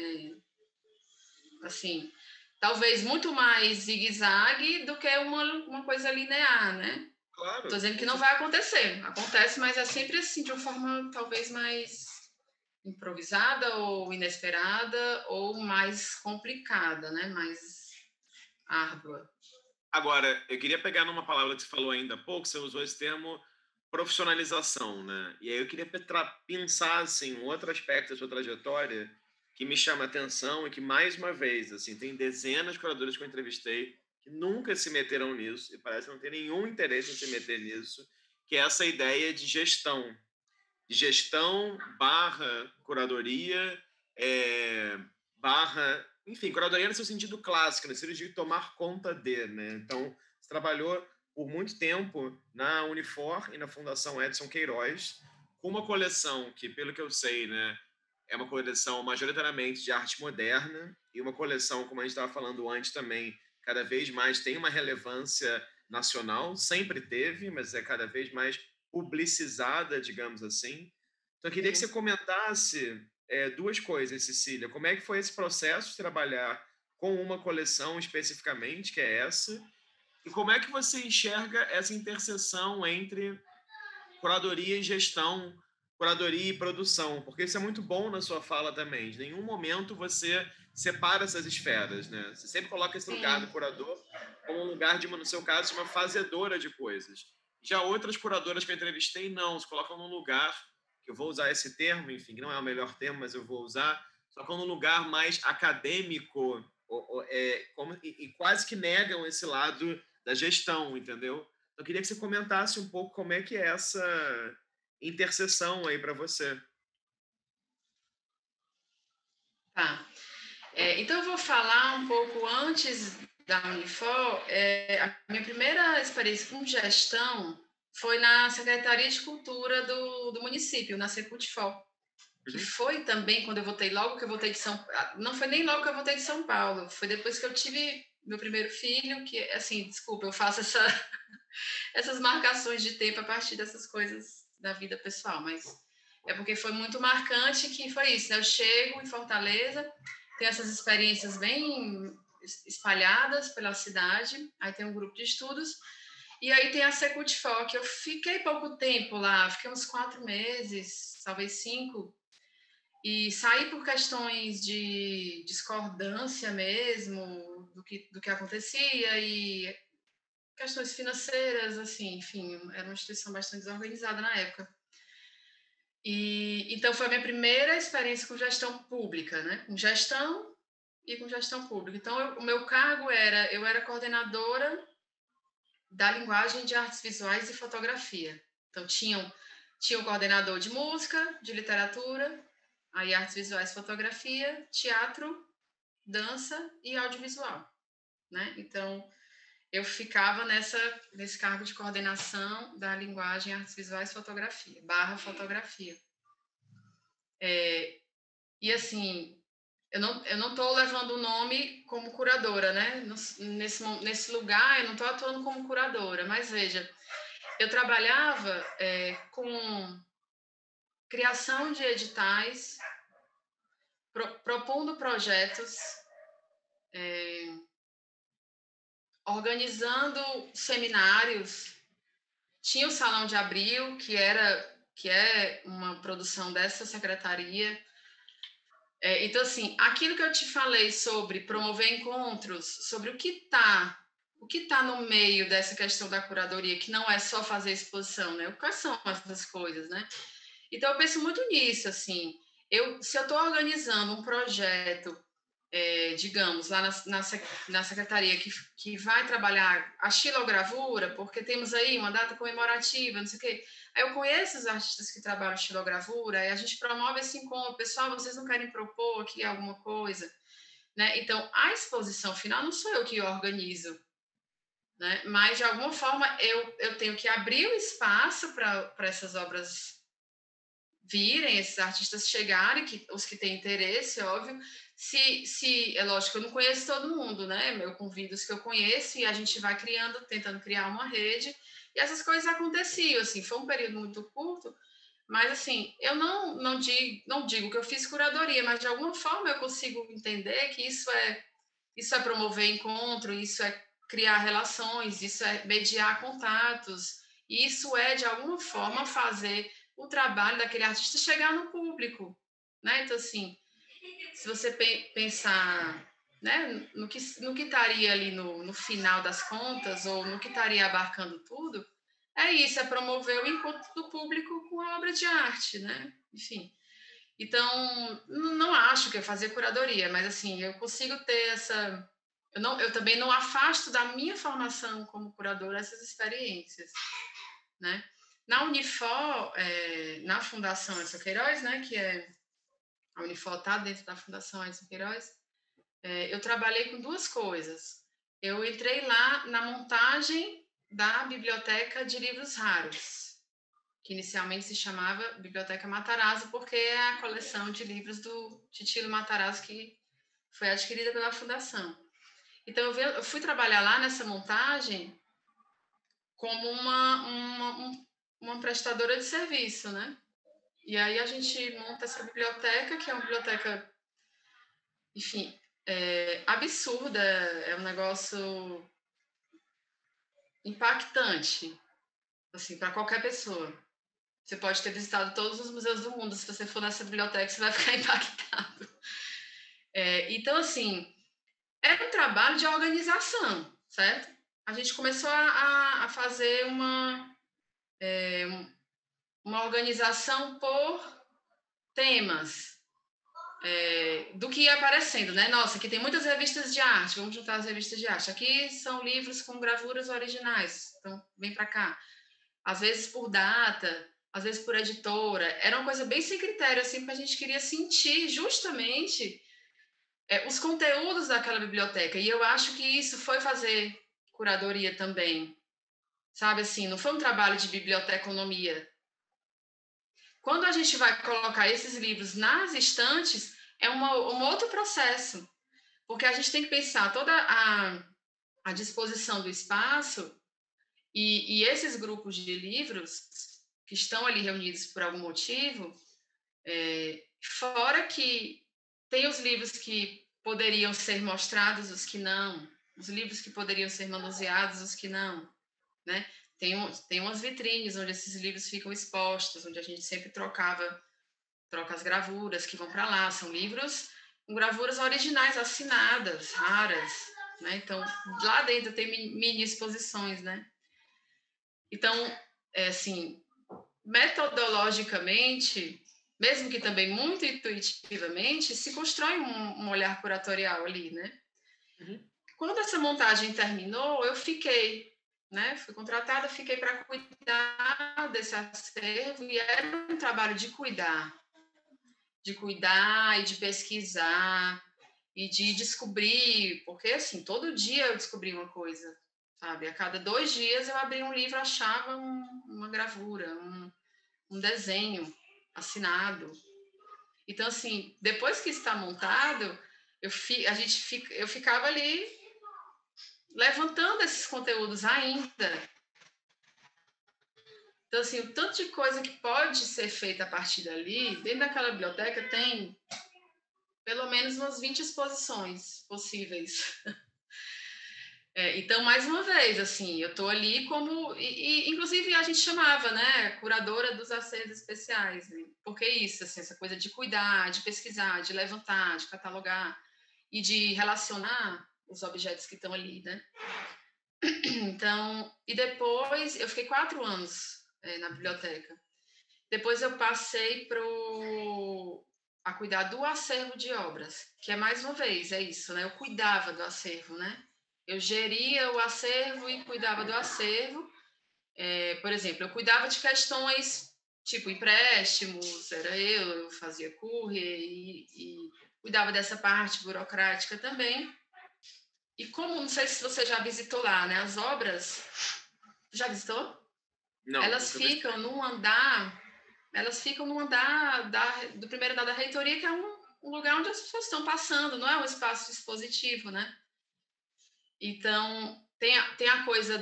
assim, talvez muito mais zigue-zague do que uma coisa linear, né? Estou Claro, dizendo que não vai acontecer. Acontece, mas é sempre assim, de uma forma talvez mais improvisada ou inesperada ou mais complicada, né? Mais árdua. Agora, eu queria pegar numa palavra que você falou ainda há pouco, você usou esse termo profissionalização, né? E aí eu queria pensar, assim, um outro aspecto da sua trajetória que me chama a atenção e que, mais uma vez, assim, tem dezenas de curadores que eu entrevistei que nunca se meteram nisso e parece não ter nenhum interesse em se meter nisso, que é essa ideia de gestão barra curadoria, barra, enfim, curadoria no seu sentido clássico, no sentido de tomar conta de, né? Então, você trabalhou por muito tempo na Unifor e na Fundação Edson Queiroz, com uma coleção que, pelo que eu sei, né, é uma coleção majoritariamente de arte moderna e uma coleção, como a gente estava falando antes também, cada vez mais tem uma relevância nacional, sempre teve, mas é cada vez mais publicizada, digamos assim. Então, eu queria que você Sim. comentasse duas coisas, Cecília. Como é que foi esse processo de trabalhar com uma coleção especificamente, que é essa, e como é que você enxerga essa interseção entre curadoria e gestão, curadoria e produção? Porque isso é muito bom na sua fala também. Em nenhum momento você separa essas esferas, né? Você sempre coloca esse lugar do Sim. curador como um lugar de, no seu caso, de uma fazedora de coisas. Já outras curadoras que eu entrevistei, não, se colocam num lugar, que eu vou usar esse termo, enfim, que não é o melhor termo, mas eu vou usar, colocam num lugar mais acadêmico, e quase que negam esse lado da gestão, entendeu? Eu queria que você comentasse um pouco como é que é essa interseção aí para você. Tá. Então, eu vou falar um pouco antes da Unifor. A minha primeira experiência com gestão foi na Secretaria de Cultura do município, na Secutfor, que Uhum. foi também quando eu voltei, logo que eu voltei de São Paulo. Não foi nem logo que eu voltei de São Paulo, foi depois que eu tive meu primeiro filho, que, assim, desculpa, eu faço essas marcações de tempo a partir dessas coisas da vida pessoal, mas é porque foi muito marcante que foi isso, né? Eu chego em Fortaleza, tenho essas experiências bem espalhadas pela cidade, aí tem um grupo de estudos, e aí tem a Secutfor, que eu fiquei pouco tempo lá, fiquei uns 4 meses, talvez 5, e saí por questões de discordância mesmo do que acontecia e questões financeiras, assim, enfim, era uma instituição bastante desorganizada na época. E então foi a minha primeira experiência com gestão pública, né? Com gestão e com gestão pública. Então, o meu cargo eu era coordenadora da linguagem de artes visuais e fotografia. Então, tinha um coordenador de música, de literatura, aí artes visuais, fotografia, teatro, dança e audiovisual, né? Então, eu ficava nesse cargo de coordenação da linguagem artes visuais fotografia, barra fotografia. E assim, eu não estou levando o nome como curadora, né? Nesse lugar, eu não estou atuando como curadora, mas veja, eu trabalhava com criação de editais, propondo projetos, organizando seminários. Tinha o Salão de Abril, que é uma produção dessa secretaria. Então, assim, aquilo que eu te falei sobre promover encontros, sobre o que tá no meio dessa questão da curadoria, que não é só fazer exposição, né? Quais são essas coisas, né? Então, eu penso muito nisso, assim. Se eu estou organizando um projeto, digamos, lá na secretaria que vai trabalhar a xilogravura, porque temos aí uma data comemorativa, não sei o quê. Aí eu conheço os artistas que trabalham xilogravura, e a gente promove esse encontro. Pessoal, vocês não querem propor aqui alguma coisa? Né? Então, a exposição final não sou eu que organizo, né? Mas, de alguma forma, eu tenho que abrir o espaço para essas obras virem, esses artistas chegarem, os que têm interesse, óbvio. É lógico, eu não conheço todo mundo, né? Eu convido os que eu conheço e a gente vai tentando criar uma rede. E essas coisas aconteciam, assim, foi um período muito curto, mas, assim, eu não digo que eu fiz curadoria, mas, de alguma forma, eu consigo entender que isso é promover encontro, isso é criar relações, isso é mediar contatos, isso é, de alguma forma, fazer o trabalho daquele artista chegar no público, né? Então, assim, se você pensar, né, no que estaria ali no final das contas, ou no que estaria abarcando tudo, é isso, é promover o encontro do público com a obra de arte, né? Enfim. Então, não acho que é fazer curadoria, mas, assim, eu consigo ter essa... Eu também não afasto da minha formação como curadora essas experiências, né? Na Unifor, na Fundação Edson Queiroz, né, que a Unifor está dentro da Fundação Edson Queiroz, eu trabalhei com duas coisas. Eu entrei lá na montagem da Biblioteca de Livros Raros, que inicialmente se chamava Biblioteca Matarazzo, porque é a coleção de livros do Titilo Matarazzo que foi adquirida pela Fundação. Então, eu fui trabalhar lá nessa montagem como uma prestadora de serviço, né? E aí a gente monta essa biblioteca, que é uma biblioteca, enfim, absurda, é um negócio impactante, assim, para qualquer pessoa. Você pode ter visitado todos os museus do mundo, se você for nessa biblioteca, você vai ficar impactado. Então, assim, é um trabalho de organização, certo? A gente começou a fazer uma organização por temas, do que ia aparecendo, né? Nossa, aqui tem muitas revistas de arte, vamos juntar as revistas de arte. Aqui são livros com gravuras originais, então vem para cá. Às vezes por data, às vezes por editora. Era uma coisa bem sem critério, assim, porque a gente queria sentir justamente os conteúdos daquela biblioteca. E eu acho que isso foi fazer curadoria também, sabe? Assim, não foi um trabalho de biblioteconomia. Quando a gente vai colocar esses livros nas estantes, é um outro processo, porque a gente tem que pensar toda a disposição do espaço e esses grupos de livros que estão ali reunidos por algum motivo, fora que tem os livros que poderiam ser mostrados, os que não, os livros que poderiam ser manuseados, os que não, né? Tem umas vitrines onde esses livros ficam expostos, onde a gente sempre troca as gravuras que vão para lá. São livros com gravuras originais, assinadas, raras, né? Então, lá dentro tem mini exposições, né? Então, assim, metodologicamente, mesmo que também muito intuitivamente, se constrói um olhar curatorial ali, né? Uhum. Quando essa montagem terminou, eu fiquei, né? Fui contratada, fiquei para cuidar desse acervo, e era um trabalho de cuidar e de pesquisar e de descobrir, porque, assim, todo dia eu descobri uma coisa, sabe? A cada 2 dias eu abria um livro, achava uma gravura, um desenho assinado. Então, assim, depois que está montado, eu ficava ali levantando esses conteúdos ainda. Então, assim, o tanto de coisa que pode ser feita a partir dali, dentro daquela biblioteca tem pelo menos umas 20 exposições possíveis. Então, mais uma vez, assim, eu estou ali como... inclusive, a gente chamava, né? Curadora dos acervos especiais. Né? Porque isso, assim, essa coisa de cuidar, de pesquisar, de levantar, de catalogar e de relacionar os objetos que estão ali, né? Então, e depois, eu fiquei 4 anos na biblioteca. Depois eu passei a cuidar do acervo de obras, que é mais uma vez, é isso, né? Eu cuidava do acervo, né? Eu geria o acervo e cuidava do acervo. Por exemplo, eu cuidava de questões tipo empréstimos, eu fazia courier e cuidava dessa parte burocrática também. E como, não sei se você já visitou lá, né? As obras, já visitou? Não, Elas nunca vi. ficam num andar do primeiro andar da reitoria, que é um lugar onde as pessoas estão passando, não é um espaço expositivo, né? Então, tem a coisa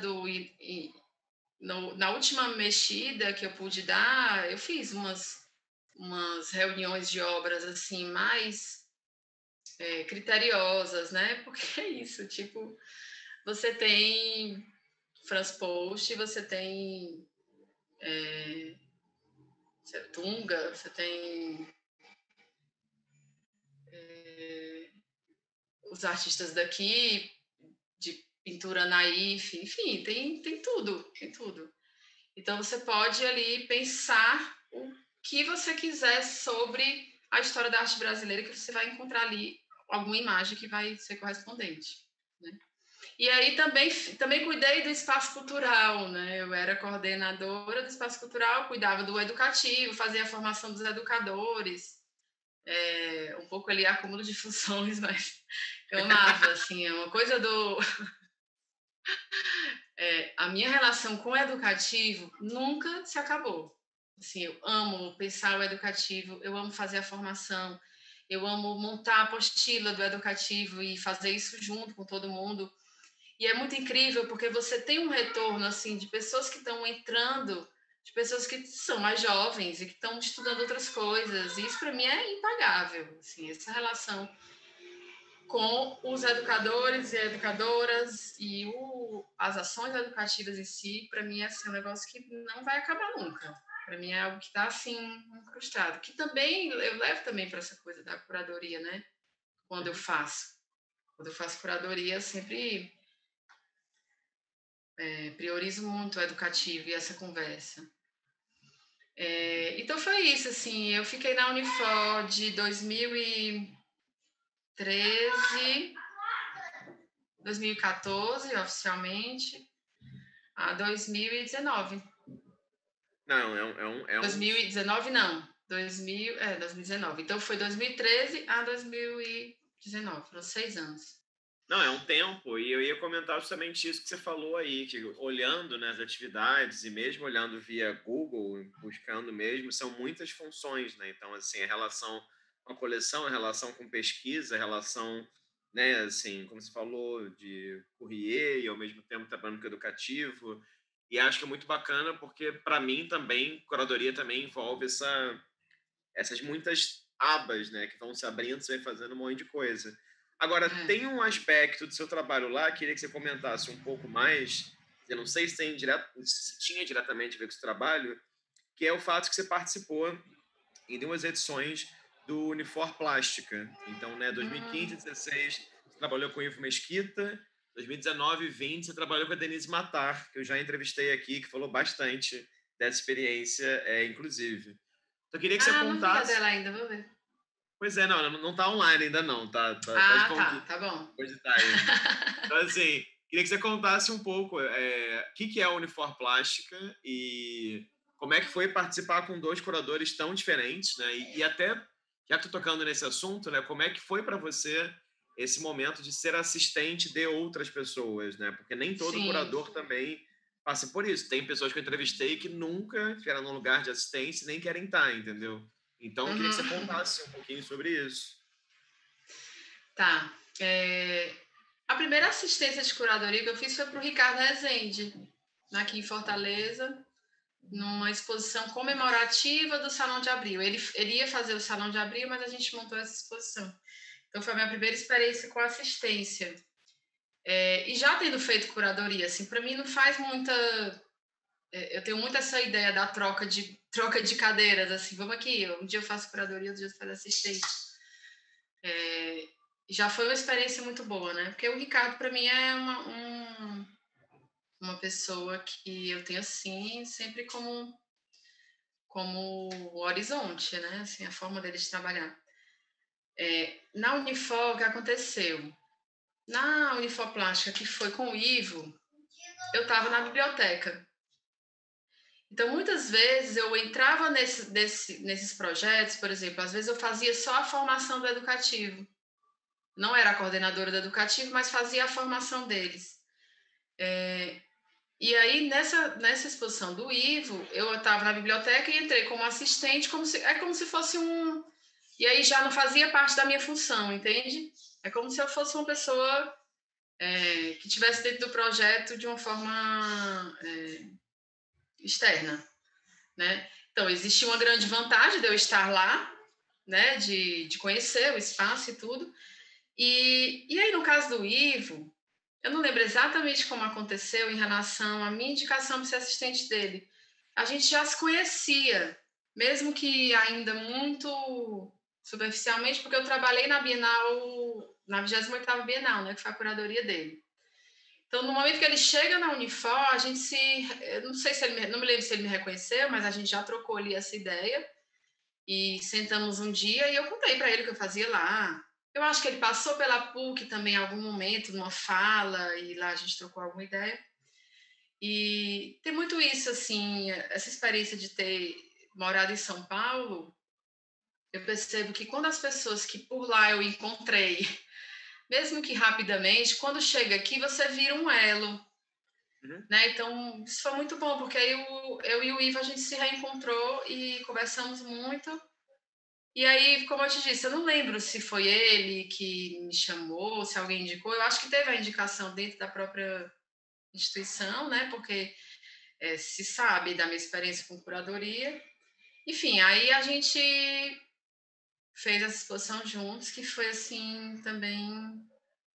na última mexida que eu pude dar, eu fiz umas reuniões de obras, assim, mais criteriosas, né? Porque é isso, tipo, você tem Franz Post, você tem Tunga, você tem os artistas daqui, de pintura naif, enfim, tem tudo, tem tudo. Então, você pode ali pensar o que você quiser sobre a história da arte brasileira, que você vai encontrar ali alguma imagem que vai ser correspondente. Né? E aí também cuidei do espaço cultural, né? Eu era coordenadora do espaço cultural, cuidava do educativo, fazia a formação dos educadores, um pouco ali acúmulo de funções, mas eu amava, assim, é uma coisa do... a minha relação com o educativo nunca se acabou. Assim, eu amo pensar o educativo, eu amo fazer a formação, eu amo montar a apostila do educativo e fazer isso junto com todo mundo. E é muito incrível porque você tem um retorno assim de pessoas que estão entrando, de pessoas que são mais jovens e que estão estudando outras coisas. E isso para mim é impagável, assim, essa relação com os educadores e educadoras e as ações educativas em si, para mim é assim, um negócio que não vai acabar nunca. Para mim é algo que está assim incrustado. Que também eu levo também para essa coisa da curadoria, né? Quando eu faço curadoria, eu sempre priorizo muito o educativo e essa conversa. Então foi isso, assim, eu fiquei na Unifor de 2014 oficialmente, a 2019. Não, 2019 não, 2019. Então foi 2013 a 2019, foram 6 anos. Não, é um tempo, e eu ia comentar justamente isso que você falou aí, que olhando, né, as atividades e mesmo olhando via Google, buscando mesmo, são muitas funções, né? Então, assim, a relação com a coleção, a relação com pesquisa, a relação, né, assim, como você falou, de courrier e ao mesmo tempo trabalhando com educativo. E acho que é muito bacana porque, para mim, também, curadoria também envolve essas muitas abas, né, que vão se abrindo, você vai fazendo um monte de coisa. Agora, tem um aspecto do seu trabalho lá, queria que você comentasse um pouco mais, eu não sei se tinha diretamente a ver com esse trabalho, que é o fato que você participou em 2 edições do Unifor Plástica. Então, né, 2015 e 2016 você trabalhou com o Ivo Mesquita, 2019 e 2020 você trabalhou com a Denise Matar, que eu já entrevistei aqui, que falou bastante dessa experiência, inclusive. Então, eu queria que você Não vi a contasse. dela ainda, vou ver. Pois é, não tá online ainda não, tá de Tá bom. depois de time. Então, assim, queria que você contasse um pouco o que é a Unifor Plástica e como é que foi participar com 2 curadores tão diferentes, né? E até, já que tô tocando nesse assunto, né, como é que foi para você esse momento de ser assistente de outras pessoas, né? Porque nem todo Sim. curador também passa por isso. Tem pessoas que eu entrevistei que nunca estiveram num lugar de assistência e nem querem estar, entendeu? Então, eu queria que você contasse um pouquinho sobre isso. Tá. A primeira assistência de curadoria que eu fiz foi para o Ricardo Rezende, aqui em Fortaleza, numa exposição comemorativa do Salão de Abril. Ele ia fazer o Salão de Abril, mas a gente montou essa exposição. Então, foi a minha primeira experiência com assistência. E já tendo feito curadoria, assim, para mim não faz muita... Eu tenho muito essa ideia da troca de cadeiras, assim, vamos aqui, um dia eu faço curadoria, outro dia eu faço assistente. Já foi uma experiência muito boa, né? Porque o Ricardo, para mim, é uma pessoa que eu tenho, assim, sempre como horizonte, né? Assim, a forma dele de trabalhar. Na Unifor, o que aconteceu? Na Unifor Plástica, que foi com o Ivo, eu estava na biblioteca. Então, muitas vezes, eu entrava nesses projetos, por exemplo, às vezes eu fazia só a formação do educativo. Não era a coordenadora do educativo, mas fazia a formação deles. E aí, nessa exposição do Ivo, eu estava na biblioteca e entrei como assistente, como se fosse um... E aí já não fazia parte da minha função, entende? É como se eu fosse uma pessoa que estivesse dentro do projeto de uma forma externa, né? Então, existe uma grande vantagem de eu estar lá, né? De conhecer o espaço e tudo. E aí, no caso do Ivo, eu não lembro exatamente como aconteceu em relação à minha indicação para ser assistente dele. A gente já se conhecia, mesmo que ainda muito superficialmente, porque eu trabalhei na Bienal, na 28ª Bienal, né, que foi a curadoria dele. Então, no momento que ele chega na Unifor, a gente se... Eu não sei se ele... Não me lembro se ele me reconheceu, mas a gente já trocou ali essa ideia. E sentamos um dia e eu contei para ele o que eu fazia lá. Eu acho que ele passou pela PUC também em algum momento, numa fala, e lá a gente trocou alguma ideia. E tem muito isso, assim, essa experiência de ter morado em São Paulo, eu percebo que quando as pessoas que por lá eu encontrei, mesmo que rapidamente, quando chega aqui você vira um elo, né? Então, isso foi muito bom, porque aí eu e o Ivo, a gente se reencontrou e conversamos muito. E aí, como eu te disse, eu não lembro se foi ele que me chamou, se alguém indicou. Eu acho que teve a indicação dentro da própria instituição, né? Porque se sabe da minha experiência com curadoria. Enfim, aí a gente fez essa exposição juntos, que foi assim também...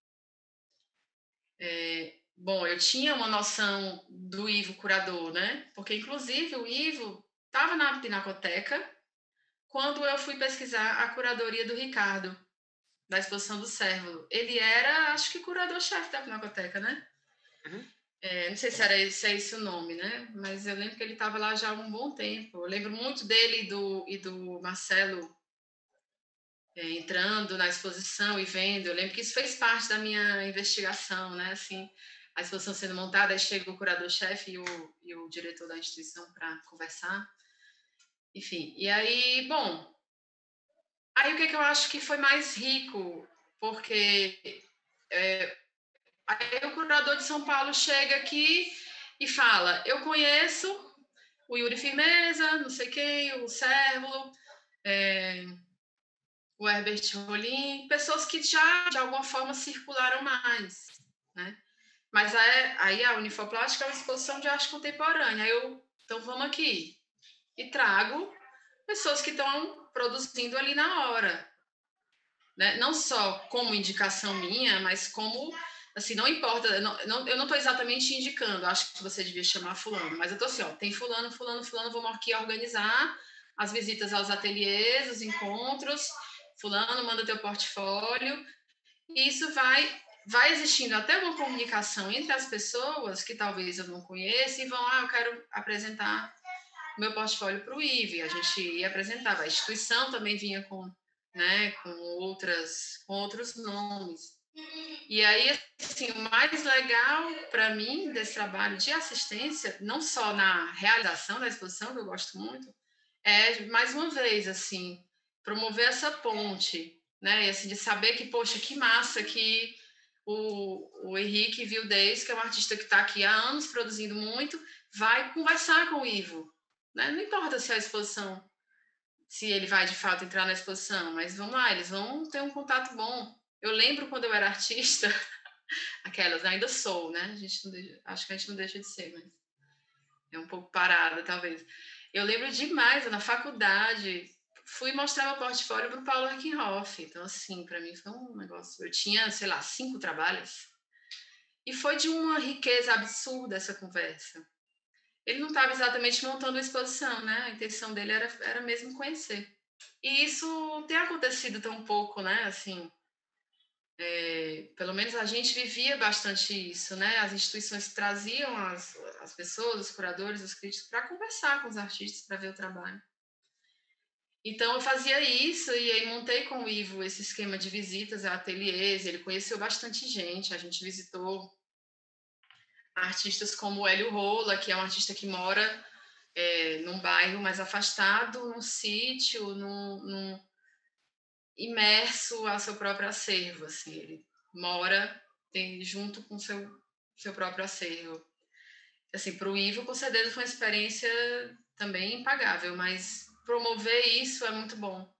Bom, eu tinha uma noção do Ivo curador, né? Porque, inclusive, o Ivo estava na Pinacoteca quando eu fui pesquisar a curadoria do Ricardo, da exposição do Cérvulo. Ele era, acho que, curador-chefe da Pinacoteca, né? Uhum. Não sei se é esse o nome, né? Mas eu lembro que ele estava lá já há um bom tempo. Eu lembro muito dele e do Marcelo entrando na exposição e vendo. Eu lembro que isso fez parte da minha investigação, né? Assim, a exposição sendo montada, aí chega o curador-chefe e o diretor da instituição para conversar. Enfim, e aí, bom... Aí o que eu acho que foi mais rico? Porque aí o curador de São Paulo chega aqui e fala: eu conheço o Yuri Firmeza, não sei quem, o Cérvulo, o Herbert Rolim, pessoas que já de alguma forma circularam mais, né? Mas aí a Unifoplástica é uma exposição de arte contemporânea. Então vamos aqui e trago pessoas que estão produzindo ali na hora, né? Não só como indicação minha, mas como, assim, não importa, eu não estou exatamente indicando, acho que você devia chamar fulano, mas eu estou assim, ó, tem fulano, vamos aqui organizar as visitas aos ateliês, os encontros, fulano, manda teu portfólio, e isso vai existindo até uma comunicação entre as pessoas que talvez eu não conheça e vão, eu quero apresentar meu portfólio para o IVE, a gente ia apresentar, a instituição também vinha com, né, com outros nomes. E aí, assim, o mais legal para mim desse trabalho de assistência, não só na realização da exposição, que eu gosto muito, é, mais uma vez, assim, promover essa ponte, né, e assim, de saber que, poxa, que massa que o Henrique Vildez, que é um artista que está aqui há anos produzindo muito, vai conversar com o Ivo, né? Não importa se a exposição, se ele vai de fato entrar na exposição, mas vamos lá, eles vão ter um contato bom. Eu lembro quando eu era artista, aquelas, ainda sou, né? Acho que a gente não deixa de ser, mas é um pouco parada, talvez. Eu lembro demais, na faculdade, fui mostrar meu portfólio para o Paulo Reckenhoff. Então, assim, para mim foi um negócio... Eu tinha, sei lá, 5 trabalhos. E foi de uma riqueza absurda essa conversa. Ele não estava exatamente montando a exposição, né? A intenção dele era mesmo conhecer. E isso tem acontecido tão pouco, né? Assim, pelo menos a gente vivia bastante isso, né? As instituições traziam as pessoas, os curadores, os críticos, para conversar com os artistas, para ver o trabalho. Então, eu fazia isso e aí montei com o Ivo esse esquema de visitas a ateliês. Ele conheceu bastante gente. A gente visitou artistas como o Hélio Rola, que é um artista que mora num bairro mais afastado, num sítio, imerso ao seu próprio acervo. Assim, ele mora junto com seu próprio acervo. Assim, para o Ivo, com certeza foi uma experiência também impagável, mas promover isso é muito bom.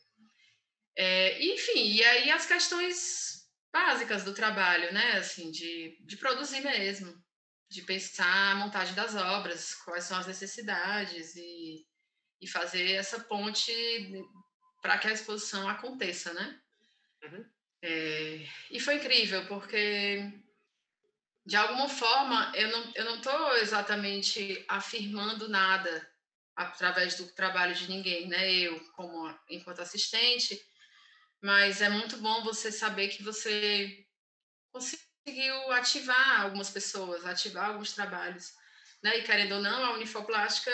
Enfim, e aí as questões básicas do trabalho, né? Assim, de produzir mesmo, de pensar a montagem das obras, quais são as necessidades e fazer essa ponte para que a exposição aconteça, né? Uhum. E foi incrível, porque de alguma forma eu não estou exatamente afirmando nada através do trabalho de ninguém, né? Eu, enquanto assistente, mas é muito bom você saber que você conseguiu ativar algumas pessoas, ativar alguns trabalhos, né? E querendo ou não, a Unifoplástica,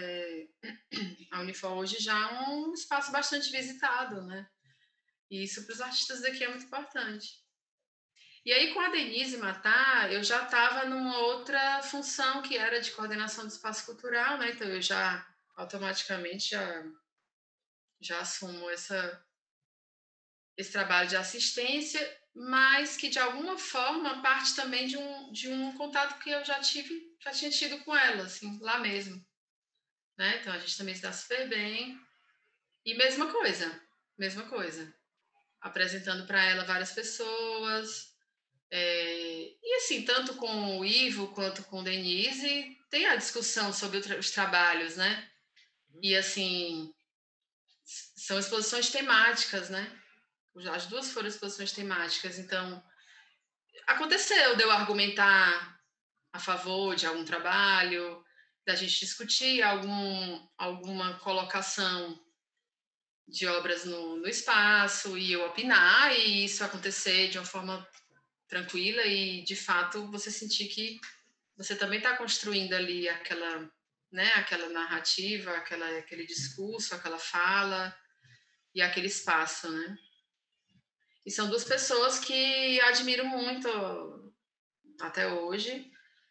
a Unifor hoje já é um espaço bastante visitado, né? E isso para os artistas daqui é muito importante. E aí, com a Denise Matar, eu já estava numa outra função que era de coordenação do espaço cultural, né? Então, eu já automaticamente já assumo esse trabalho de assistência, mas que de alguma forma parte também de um contato que eu já tinha tido com ela, assim, lá mesmo, né? Então a gente também se dá super bem. E mesma coisa, apresentando para ela várias pessoas. E assim, tanto com o Ivo quanto com o Denise, tem a discussão sobre os trabalhos, né? E assim, são exposições temáticas, né? As duas foram exposições temáticas, então aconteceu de eu argumentar a favor de algum trabalho, da gente discutir alguma colocação de obras no espaço e eu opinar e isso acontecer de uma forma tranquila e, de fato, você sentir que você também está construindo ali aquela narrativa, aquele discurso, aquela fala e aquele espaço, né? E são duas pessoas que admiro muito até hoje.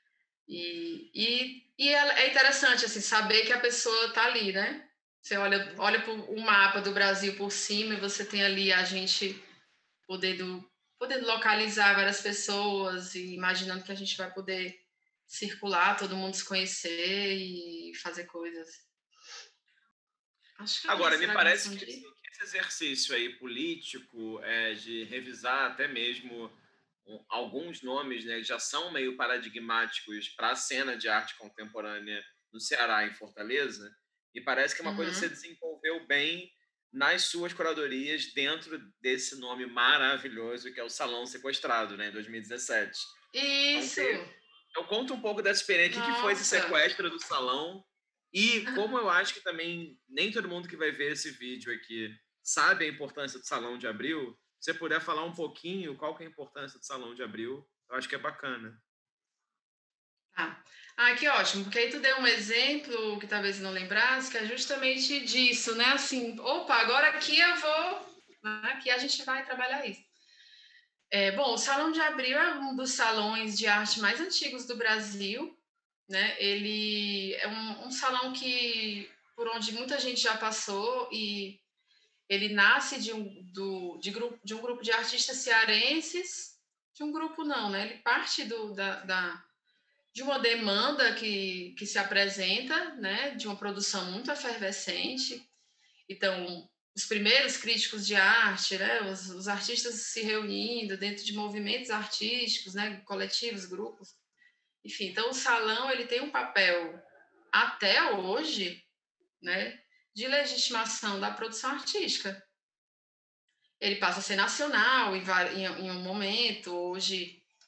É interessante assim, saber que a pessoa está ali, né? Você olha o mapa do Brasil por cima e você tem ali a gente podendo localizar várias pessoas e imaginando que a gente vai poder circular, todo mundo se conhecer e fazer coisas. Acho que é Agora, isso, me era a parece gravação que de... esse exercício aí político, de revisar até mesmo alguns nomes, né, que já são meio paradigmáticos para a cena de arte contemporânea no Ceará, em Fortaleza, e parece que é uma coisa que você desenvolveu bem nas suas curadorias dentro desse nome maravilhoso que é o Salão Sequestrado, né, em 2017. Isso! Então, conta um pouco dessa experiência. O que foi esse Nossa! sequestro do salão? E como eu acho que também nem todo mundo que vai ver esse vídeo aqui sabe a importância do Salão de Abril, se você puder falar um pouquinho qual que é a importância do Salão de Abril, eu acho que é bacana. Tá. Ah, que ótimo, porque aí tu deu um exemplo que talvez não lembrasse, que é justamente disso, né? Assim, opa, agora aqui eu vou, né? Aqui a gente vai trabalhar isso. Bom, o Salão de Abril é um dos salões de arte mais antigos do Brasil, né? Ele é um salão por onde muita gente já passou e ele nasce de um grupo de artistas cearenses, de um grupo não, né? Ele parte de uma demanda que se apresenta, né? De uma produção muito efervescente. Então, os primeiros críticos de arte, né? Os artistas se reunindo dentro de movimentos artísticos, né? Coletivos, grupos. Enfim, então o salão ele tem um papel até hoje, né, de legitimação da produção artística. Ele passa a ser nacional em um momento. Hoje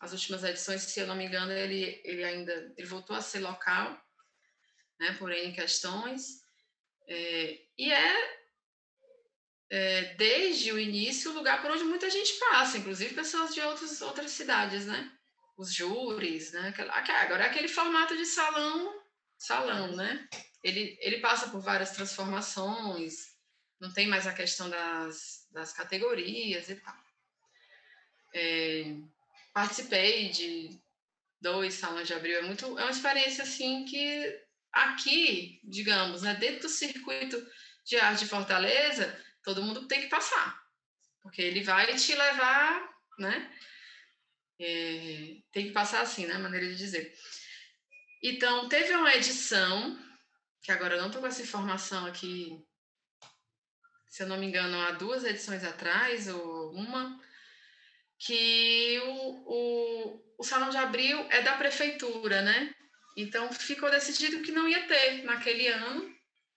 as últimas edições, se eu não me engano, ele voltou a ser local, né, por N questões, e desde o início, o lugar por onde muita gente passa, inclusive pessoas de outras cidades, né? Os júris, né? Agora é aquele formato de salão, né? Ele passa por várias transformações, não tem mais a questão das categorias e tal. Participei de 2 salões de abril, é uma experiência assim que aqui, digamos, né, dentro do circuito de arte de Fortaleza, todo mundo tem que passar, porque ele vai te levar, né? Tem que passar assim, né? Maneira de dizer. Então, teve uma edição, que agora eu não estou com essa informação aqui, se eu não me engano, há 2 edições atrás, ou uma, que o Salão de Abril é da prefeitura, né? Então, ficou decidido que não ia ter naquele ano.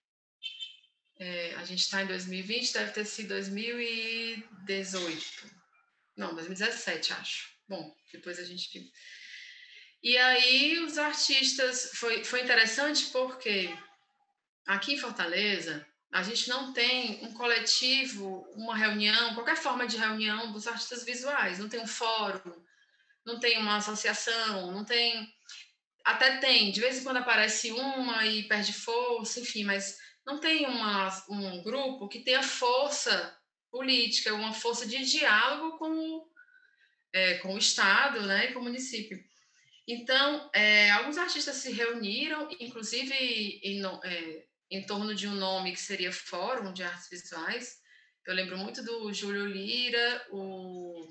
A gente está em 2020, deve ter sido 2018. Não, 2017, acho. Bom, depois a gente... E aí, os artistas... Foi interessante porque aqui em Fortaleza, a gente não tem um coletivo, uma reunião, qualquer forma de reunião dos artistas visuais. Não tem um fórum, não tem uma associação, não tem... Até tem, de vez em quando aparece uma e perde força, enfim, mas não tem um grupo que tenha força política, uma força de diálogo com o Estado, né, e com o município. Então, alguns artistas se reuniram, inclusive em torno de um nome que seria Fórum de Artes Visuais. Eu lembro muito do Júlio Lira, o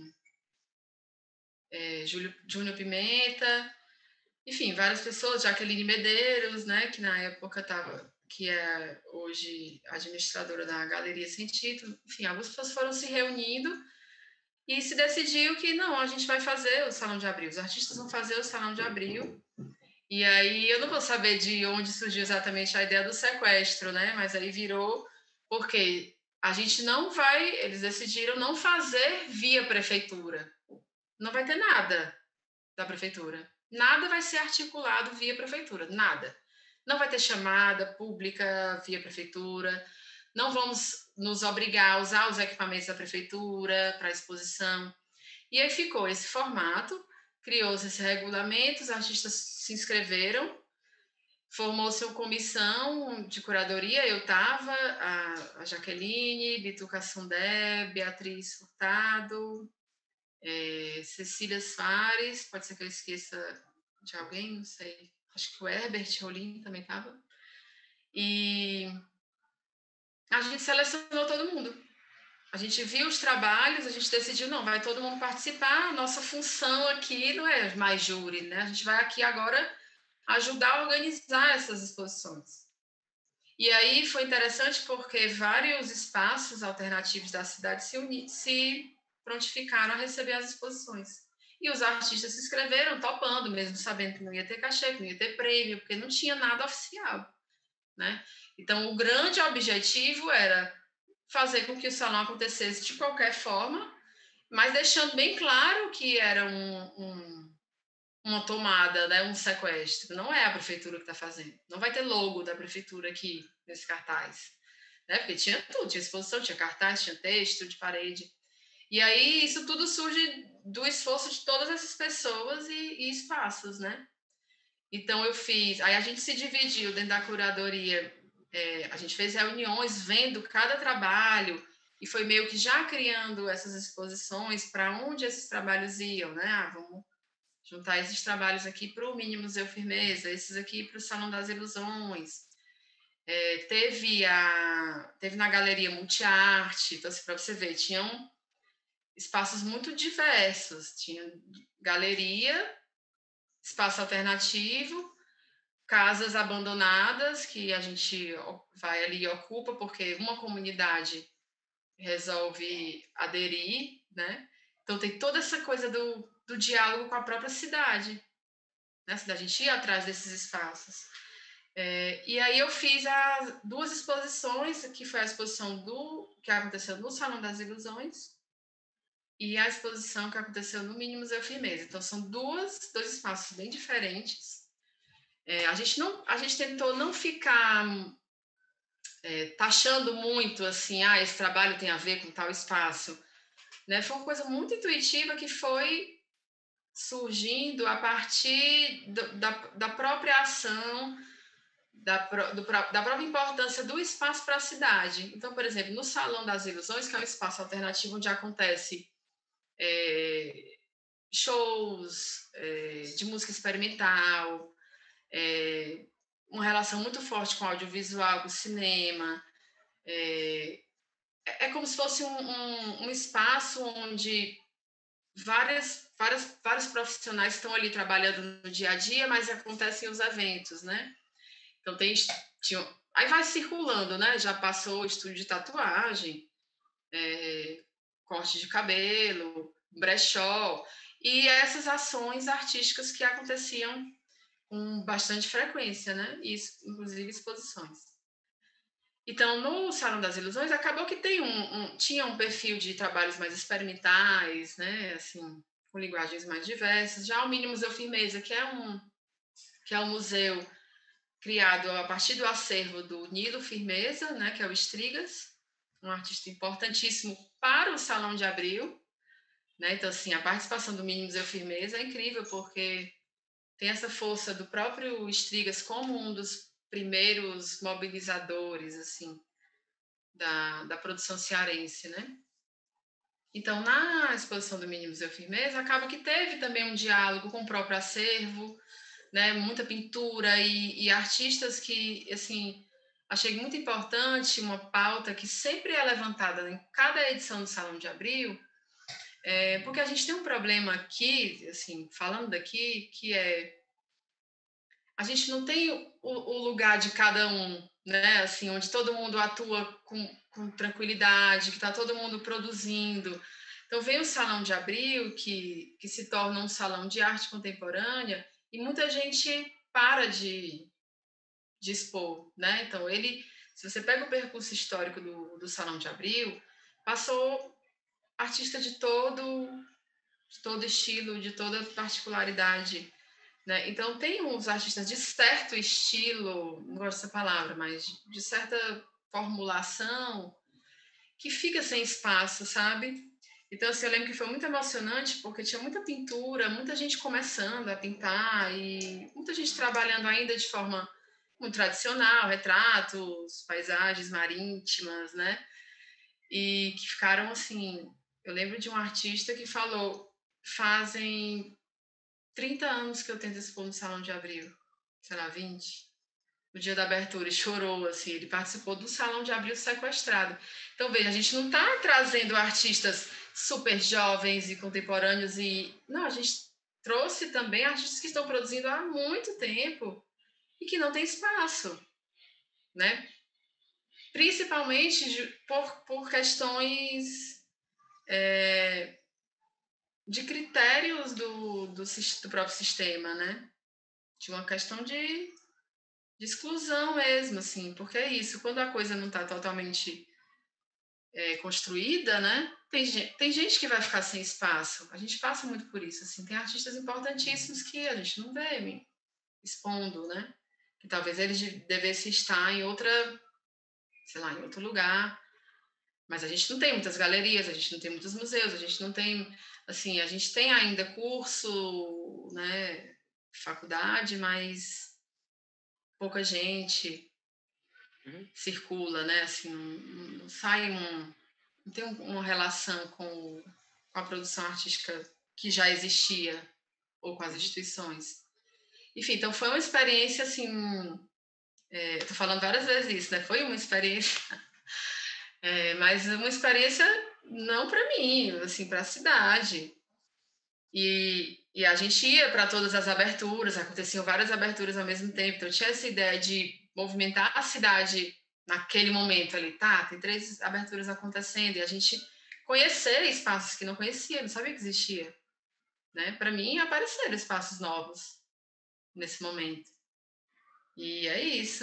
Júnior Pimenta, enfim, várias pessoas, Jaqueline Medeiros, né, que na época que é hoje administradora da Galeria Sem Título. Enfim, algumas pessoas foram se reunindo e se decidiu que não, a gente vai fazer o Salão de Abril, os artistas vão fazer o Salão de Abril. E aí eu não vou saber de onde surgiu exatamente a ideia do sequestro, né? Mas aí virou porque a gente não vai, eles decidiram não fazer via prefeitura. Não vai ter nada da prefeitura. Nada vai ser articulado via prefeitura, nada. Não vai ter chamada pública via prefeitura. Não vamos nos obrigar a usar os equipamentos da prefeitura para exposição. E aí ficou esse formato, criou-se esse regulamento, os artistas se inscreveram, formou-se uma comissão de curadoria, eu estava, a Jaqueline, Bituca Sundé, Beatriz Furtado, Cecília Soares, pode ser que eu esqueça de alguém, não sei, acho que o Herbert Rolim também estava, e a gente selecionou todo mundo. A gente viu os trabalhos, a gente decidiu, não, vai todo mundo participar, a nossa função aqui não é mais júri, né? A gente vai aqui agora ajudar a organizar essas exposições. E aí foi interessante porque vários espaços alternativos da cidade se prontificaram a receber as exposições. E os artistas se inscreveram topando, mesmo sabendo que não ia ter cachê, que não ia ter prêmio, porque não tinha nada oficial, né? Então, o grande objetivo era fazer com que o salão acontecesse de qualquer forma, mas deixando bem claro que era uma tomada, né, um sequestro. Não é a prefeitura que está fazendo. Não vai ter logo da prefeitura aqui nesse cartaz. Né? Porque tinha tudo, tinha exposição, tinha cartaz, tinha texto de parede. E aí isso tudo surge do esforço de todas essas pessoas e espaços, né? Então eu fiz... Aí a gente se dividiu dentro da curadoria. A gente fez reuniões vendo cada trabalho e foi meio que já criando essas exposições para onde esses trabalhos iam, né? Vamos juntar esses trabalhos aqui para o Mini Museu Firmeza, esses aqui para o Salão das Ilusões. Teve na Galeria Multiarte, então, assim, para você ver, tinham espaços muito diversos. Tinha galeria, espaço alternativo, casas abandonadas que a gente vai ali e ocupa porque uma comunidade resolve aderir, né? Então tem toda essa coisa do diálogo com a própria cidade, né? A gente ia atrás desses espaços. E aí eu fiz as 2 exposições, que foi a exposição que aconteceu no Salão das Ilusões e a exposição que aconteceu no Mini Museu Firmeza. Então, são dois espaços bem diferentes. A gente tentou não ficar taxando muito, assim, esse trabalho tem a ver com tal espaço. Né? Foi uma coisa muito intuitiva que foi surgindo a partir da própria ação, da própria importância do espaço para a cidade. Então, por exemplo, no Salão das Ilusões, que é um espaço alternativo onde acontece shows de música experimental, uma relação muito forte com o audiovisual, com o cinema. É como se fosse um espaço onde vários profissionais estão ali trabalhando no dia a dia, mas acontecem os eventos, né? Então, aí vai circulando, né? Já passou o estúdio de tatuagem, corte de cabelo, brechó, e essas ações artísticas que aconteciam com bastante frequência, né? E, inclusive, exposições. Então, no Salão das Ilusões, acabou que tinha um perfil de trabalhos mais experimentais, né? Assim, com linguagens mais diversas. Já o Mini Museu Firmeza, que é um museu criado a partir do acervo do Nilo Firmeza, né? Que é o Estrigas, um artista importantíssimo para o Salão de Abril. Né? Então, assim, a participação do Mini Museu Firmeza é incrível, porque tem essa força do próprio Estrigas como um dos primeiros mobilizadores, assim, da produção cearense, né? Então, na exposição do Mini Museu Firmeza, acaba que teve também um diálogo com o próprio acervo, né? Muita pintura e artistas que, assim, achei muito importante, uma pauta que sempre é levantada em cada edição do Salão de Abril, porque a gente tem um problema aqui, assim, falando daqui, que a gente não tem o lugar de cada um, né? Assim, onde todo mundo atua com tranquilidade, que está todo mundo produzindo. Então, vem o Salão de Abril, que se torna um salão de arte contemporânea, e muita gente para de expor, né? Então, se você pega o percurso histórico do Salão de Abril, passou artista de todo estilo, de toda particularidade, né? Então, tem uns artistas de certo estilo, não gosto dessa palavra, mas de certa formulação, que fica sem espaço, sabe? Então, assim, eu lembro que foi muito emocionante, porque tinha muita pintura, muita gente começando a pintar, e muita gente trabalhando ainda de forma muito tradicional, retratos, paisagens marítimas, né? E que ficaram, assim... Eu lembro de um artista que falou, fazem 30 anos que eu tento expor no Salão de Abril, sei lá, 20, no dia da abertura, e chorou, assim, ele participou do Salão de Abril sequestrado. Então, veja, a gente não está trazendo artistas super jovens e contemporâneos, não, a gente trouxe também artistas que estão produzindo há muito tempo e que não tem espaço, né? Principalmente por questões de critérios do próprio sistema, né? De uma questão de exclusão mesmo, assim, porque é isso, quando a coisa não está totalmente construída, né? Tem gente que vai ficar sem espaço. A gente passa muito por isso, assim. Tem artistas importantíssimos que a gente não vê expondo, né? Que talvez eles devessem estar em outra, sei lá, em outro lugar. Mas a gente não tem muitas galerias, a gente não tem muitos museus, a gente não tem, assim, a gente tem ainda curso, né? Faculdade, mas pouca gente circula, né? Assim, não sai não tem uma relação com a produção artística que já existia ou com as instituições. Enfim, então foi uma experiência assim, tô falando várias vezes isso, né? Foi uma experiência, mas uma experiência não para mim, assim, para a cidade. E a gente ia para todas as aberturas, aconteciam várias aberturas ao mesmo tempo. Então eu tinha essa ideia de movimentar a cidade naquele momento ali, tá? Tem 3 aberturas acontecendo e a gente conhecer espaços que não conhecia, não sabia que existia, né? Para mim apareceram espaços novos nesse momento. E é isso,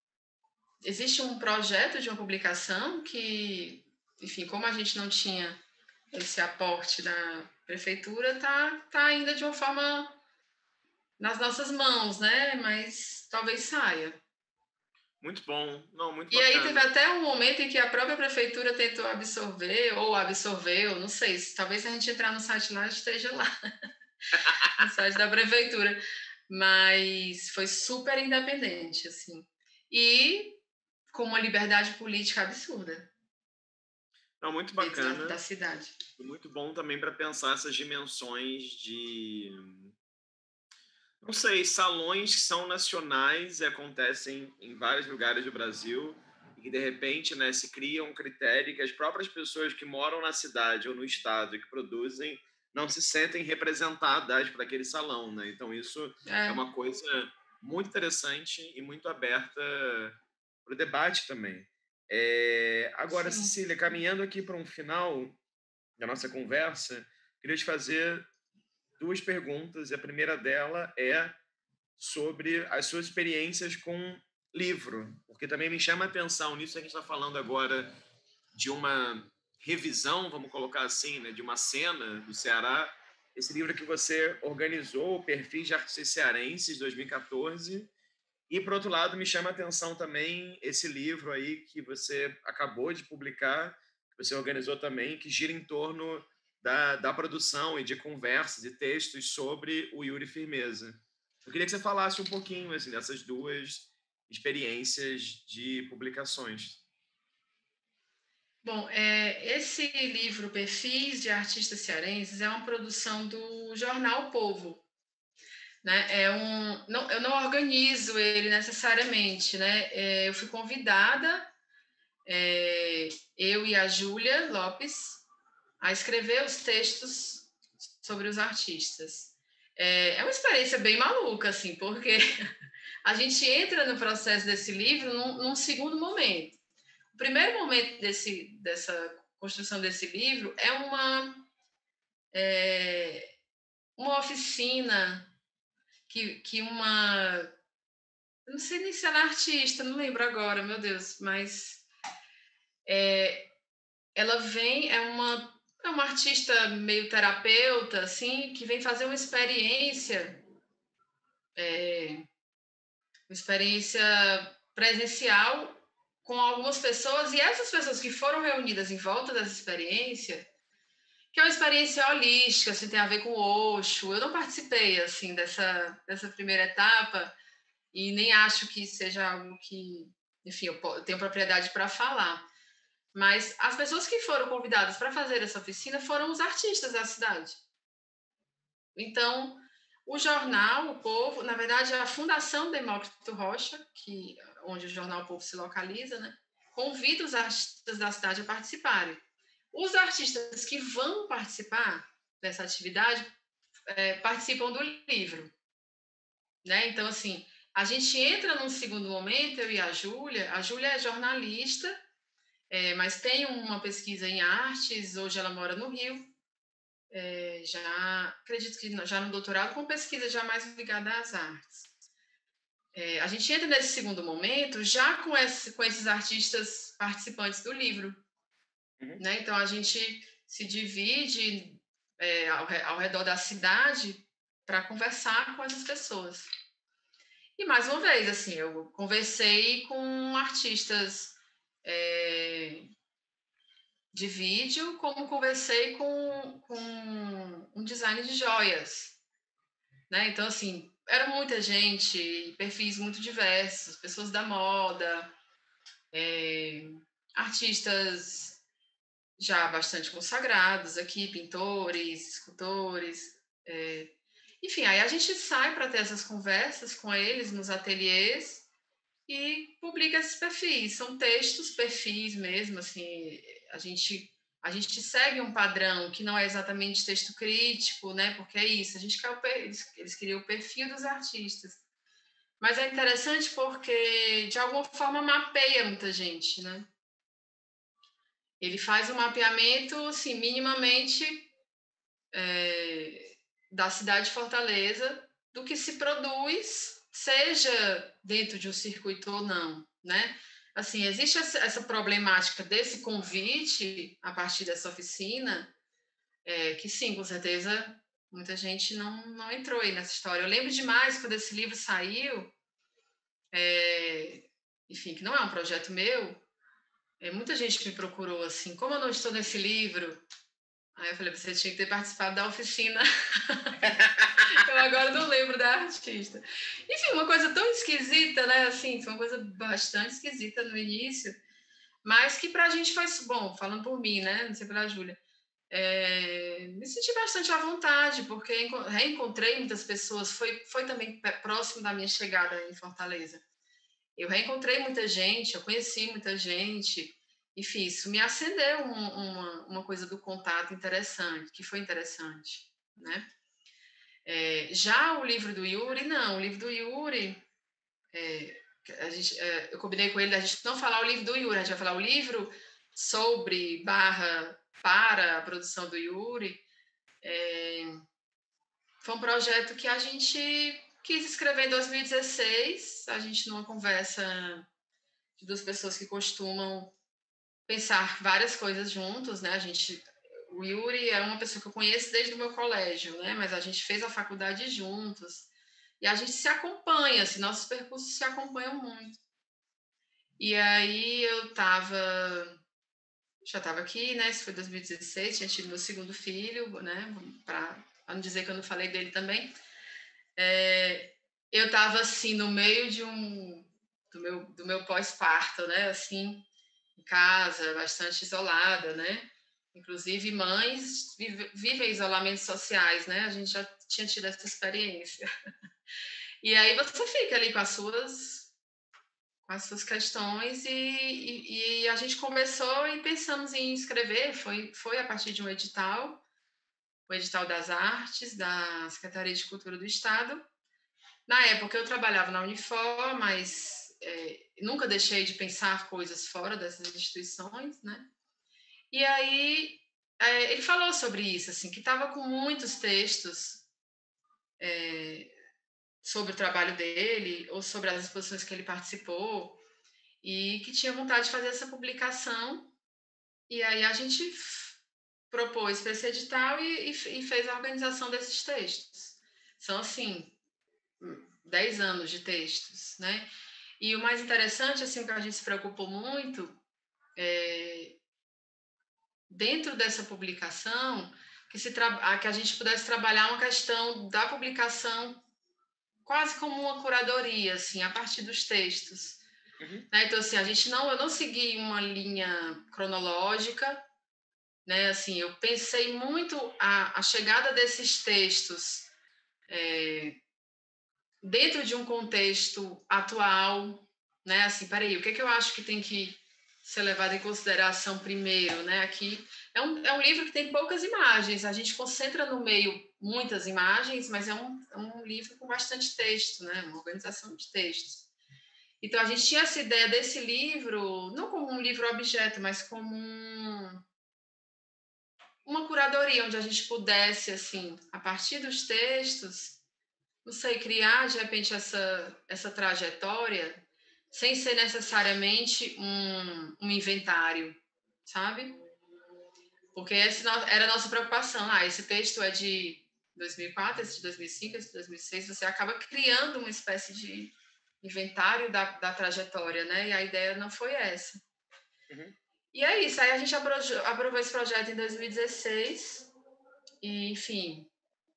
existe um projeto de uma publicação que, enfim, como a gente não tinha esse aporte da prefeitura tá ainda de uma forma nas nossas mãos, né? Mas talvez saia. Muito bom. Não, muito E aí teve bacana. até um momento em que a própria prefeitura tentou absorver, ou absorveu, não sei, talvez se a gente entrar no site lá, esteja lá, no site da prefeitura. Mas foi super independente, assim. E com uma liberdade política absurda Não, muito dentro da bacana. cidade. E muito bom também para pensar essas dimensões de, não sei, salões que são nacionais e acontecem em vários lugares do Brasil e que de repente, né, se cria um critério que as próprias pessoas que moram na cidade ou no estado e que produzem não se sentem representadas por aquele salão, né? Então isso é É, uma coisa muito interessante e muito aberta para o debate também. Agora, sim. Cecília, caminhando aqui para um final da nossa conversa, queria te fazer duas perguntas. E a primeira dela é sobre as suas experiências com livro, porque também me chama a atenção nisso que a gente está falando agora de uma revisão, vamos colocar assim, né, de uma cena do Ceará. Esse livro que você organizou, o Perfis de Artistas Cearenses, 2014. E, por outro lado, me chama a atenção também esse livro aí que você acabou de publicar, que você organizou também, que gira em torno da produção e de conversas e textos sobre o Yuri Firmeza. Eu queria que você falasse um pouquinho assim, dessas duas experiências de publicações. Bom, esse livro Perfis de Artistas Cearenses é uma produção do jornal o Povo, né? Não, eu não organizo ele necessariamente, né? Eu fui convidada, é, eu e a Júlia Lopes, a escrever os textos sobre os artistas. É uma experiência bem maluca, assim, porque a gente entra no processo desse livro num segundo momento. O primeiro momento dessa construção desse livro uma oficina que uma. Eu não sei nem se ela é artista, não lembro agora, meu Deus, mas ela vem, é uma artista meio terapeuta, assim, que vem fazer uma experiência presencial com algumas pessoas, e essas pessoas que foram reunidas em volta dessa experiência, que é uma experiência holística, assim, tem a ver com o Osho. Eu não participei, assim, dessa primeira etapa, e nem acho que seja algo que, enfim, eu tenho propriedade para falar. Mas as pessoas que foram convidadas para fazer essa oficina foram os artistas da cidade. Então, o jornal O Povo, na verdade, a Fundação Demócrito Rocha, onde o jornal O Povo se localiza, né, convida os artistas da cidade a participarem. Os artistas que vão participar dessa atividade participam do livro, né? Então, assim, a gente entra num segundo momento, eu e a Júlia. A Júlia é jornalista, mas tem uma pesquisa em artes. Hoje ela mora no Rio. Já acredito que já no doutorado, com pesquisa já mais ligada às artes. A gente entra nesse segundo momento já com esses artistas participantes do livro, Uhum. né? Então a gente se divide ao redor da cidade para conversar com essas pessoas. E mais uma vez, assim, eu conversei com artistas é, de vídeo, como conversei com um design de joias, né? Então, assim, era muita gente, perfis muito diversos, pessoas da moda, artistas já bastante consagrados aqui, pintores, escultores. Enfim, aí a gente sai para ter essas conversas com eles nos ateliês e publica esses perfis. São textos, perfis mesmo, assim, a gente a gente segue um padrão que não é exatamente texto crítico, né? Porque é isso, a gente quer eles queriam o perfil dos artistas. Mas é interessante porque de alguma forma mapeia muita gente, né? Ele faz um mapeamento, assim, minimamente da cidade de Fortaleza, do que se produz, seja dentro de um circuito ou não, né? Assim, existe essa problemática desse convite a partir dessa oficina, que sim, com certeza, muita gente não entrou aí nessa história. Eu lembro demais quando esse livro saiu, enfim, que não é um projeto meu, muita gente me procurou assim, como eu não estou nesse livro, aí eu falei, você tinha que ter participado da oficina. Eu agora não lembro da artista. Enfim, uma coisa tão esquisita, né? Assim, foi uma coisa bastante esquisita no início, mas que pra gente foi bom, falando por mim, né? Não sei pela Júlia. Me senti bastante à vontade, porque reencontrei muitas pessoas, foi também próximo da minha chegada em Fortaleza. Eu reencontrei muita gente, eu conheci muita gente, enfim, isso me acendeu uma coisa do contato interessante, que foi interessante, né? Já o livro do Yuri, não, o livro do Yuri, eu combinei com ele a gente não falar o livro do Yuri, a gente vai falar o livro sobre para a produção do Yuri. Foi um projeto que a gente quis escrever em 2016, a gente numa conversa de duas pessoas que costumam pensar várias coisas juntos, né? O Yuri é uma pessoa que eu conheço desde o meu colégio, né? Mas a gente fez a faculdade juntos e a gente se acompanha, assim, nossos percursos se acompanham muito. E aí já estava aqui, né? Isso foi 2016, tinha tido meu segundo filho, né? Para não dizer que eu não falei dele também. Eu estava assim no meio do meu pós-parto, né? Assim, em casa, bastante isolada, né? Inclusive mães vivem isolamentos sociais, né? A gente já tinha tido essa experiência. E aí você fica ali com as suas questões e a gente começou e pensamos em escrever, foi a partir de um edital, o edital das artes da Secretaria de Cultura do Estado. Na época eu trabalhava na Unifor, mas nunca deixei de pensar coisas fora dessas instituições, né? E aí ele falou sobre isso, assim, que estava com muitos textos sobre o trabalho dele ou sobre as exposições que ele participou e que tinha vontade de fazer essa publicação. E aí a gente propôs para esse edital e fez a organização desses textos. São, assim, 10 anos de textos, né? E o mais interessante, assim, o que a gente se preocupou muito, dentro dessa publicação, que a gente pudesse trabalhar uma questão da publicação quase como uma curadoria, assim, a partir dos textos. Uhum. Né? Então, assim, eu não segui uma linha cronológica, né? Assim, eu pensei muito a chegada desses textos dentro de um contexto atual, né? Assim, peraí, o que é que eu acho que tem que ser levado em consideração primeiro, né? Aqui é um livro que tem poucas imagens, a gente concentra no meio muitas imagens, mas é um livro com bastante texto, né? Uma organização de textos. Então, a gente tinha essa ideia desse livro, não como um livro-objeto, mas como uma curadoria, onde a gente pudesse, assim, a partir dos textos, não sei, criar, de repente, essa trajetória, sem ser necessariamente um inventário, sabe? Porque essa era a nossa preocupação. Esse texto é de 2004, esse de 2005, esse de 2006, você acaba criando uma espécie de inventário da trajetória, né? E a ideia não foi essa. Uhum. E é isso, aí a gente aprovou esse projeto em 2016 e, enfim,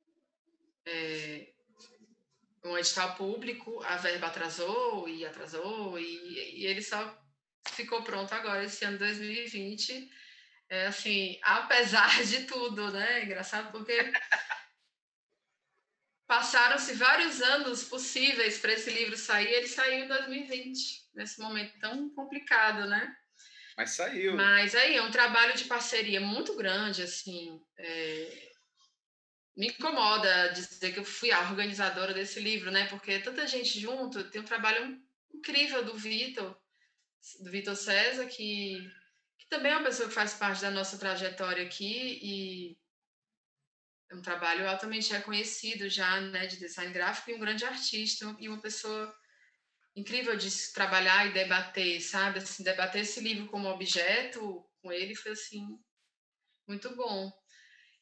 um edital público, a verba atrasou e ele só ficou pronto agora, esse ano 2020, assim, apesar de tudo, né? Engraçado porque passaram-se vários anos possíveis para esse livro sair, ele saiu em 2020, nesse momento tão complicado, né? Mas saiu. Mas aí é um trabalho de parceria muito grande, assim. Me incomoda dizer que eu fui a organizadora desse livro, né? Porque tanta gente junto, tem um trabalho incrível do Vitor César, que também é uma pessoa que faz parte da nossa trajetória aqui e é um trabalho altamente reconhecido já, né, de design gráfico e um grande artista e uma pessoa incrível de se trabalhar e debater, sabe? Assim, debater esse livro como objeto com ele foi, assim, muito bom.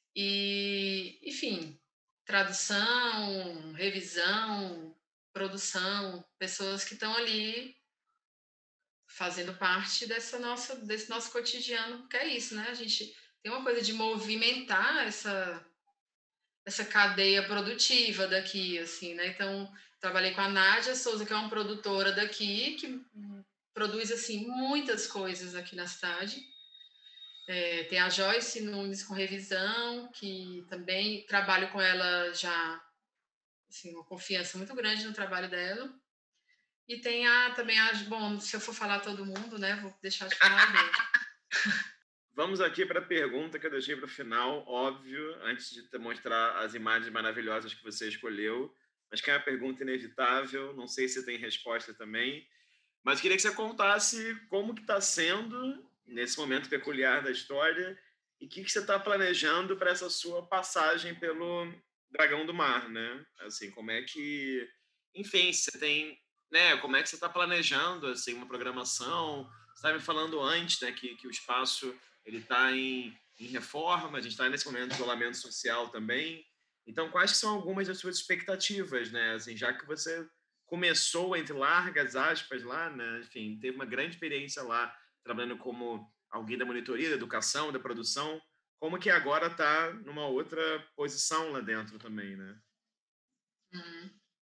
E, enfim, tradução, revisão, produção, pessoas que estão ali fazendo parte desse nosso cotidiano, porque é isso, né? A gente tem uma coisa de movimentar essa cadeia produtiva daqui, assim, né? Então, trabalhei com a Nádia Souza, que é uma produtora daqui, que produz, assim, muitas coisas aqui na cidade. Tem a Joyce Nunes com revisão, que também trabalho com ela já, assim, uma confiança muito grande no trabalho dela. E tem também bom, se eu for falar todo mundo, né, vou deixar de falar alguém. Vamos aqui para a pergunta que eu deixei para o final, óbvio, antes de te mostrar as imagens maravilhosas que você escolheu, mas que é uma pergunta inevitável, não sei se tem resposta também, mas queria que você contasse como que está sendo, nesse momento peculiar da história, e o que você está planejando para essa sua passagem pelo Dragão do Mar, né? Assim, como é que... Enfim, você tem... Né, como é que você está planejando assim, uma programação? Você estava me falando antes, né, que o espaço ele está em reforma, a gente está nesse momento de isolamento social também. Então, quais que são algumas das suas expectativas, né? Assim, já que você começou entre largas aspas lá, né? Enfim, teve uma grande experiência lá, trabalhando como alguém da monitoria, da educação, da produção, como que agora está numa outra posição lá dentro também, né? Uhum.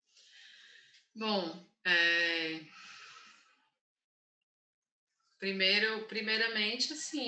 Bom, primeiramente, assim,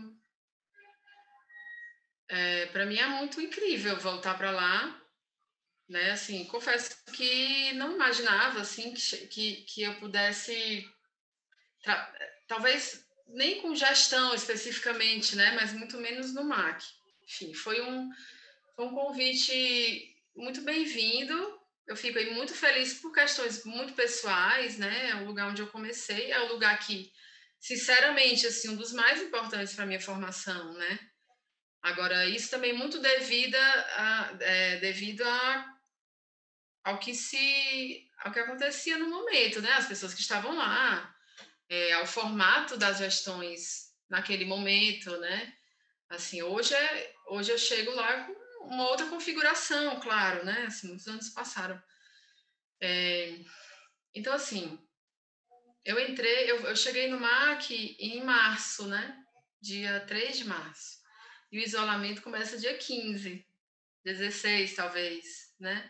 para mim é muito incrível voltar para lá, né? Assim, confesso que não imaginava, assim, que eu pudesse, talvez nem com gestão especificamente, né? Mas muito menos no MAC. Enfim, foi um convite muito bem-vindo. Eu fico aí muito feliz por questões muito pessoais, né? É o lugar onde eu comecei, é o lugar que, sinceramente, assim, um dos mais importantes para minha formação, né? Agora, isso também muito devido ao que acontecia no momento, né? As pessoas que estavam lá, ao formato das gestões naquele momento, né? Assim, hoje eu chego lá com uma outra configuração, claro, né? Assim, muitos anos passaram. Então, assim, eu cheguei no MAC em março, né? Dia 3 de março. E o isolamento começa dia 15, 16 talvez, né?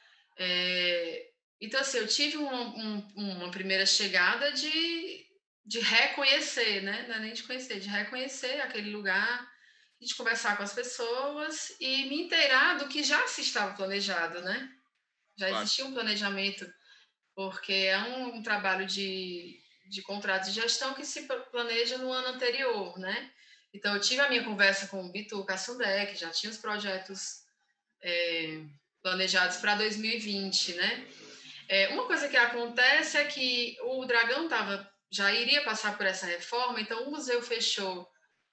Então, assim, eu tive uma primeira chegada de reconhecer, né? Não é nem de conhecer, de reconhecer aquele lugar, de conversar com as pessoas e me inteirar do que já se estava planejado, né? Já Claro. existia um planejamento, porque é um trabalho de contrato de gestão que se planeja no ano anterior, né? Então, eu tive a minha conversa com o Bitu Cassundé, que já tinha os projetos planejados para 2020, né? Uma coisa que acontece é que o Dragão já iria passar por essa reforma, então o museu fechou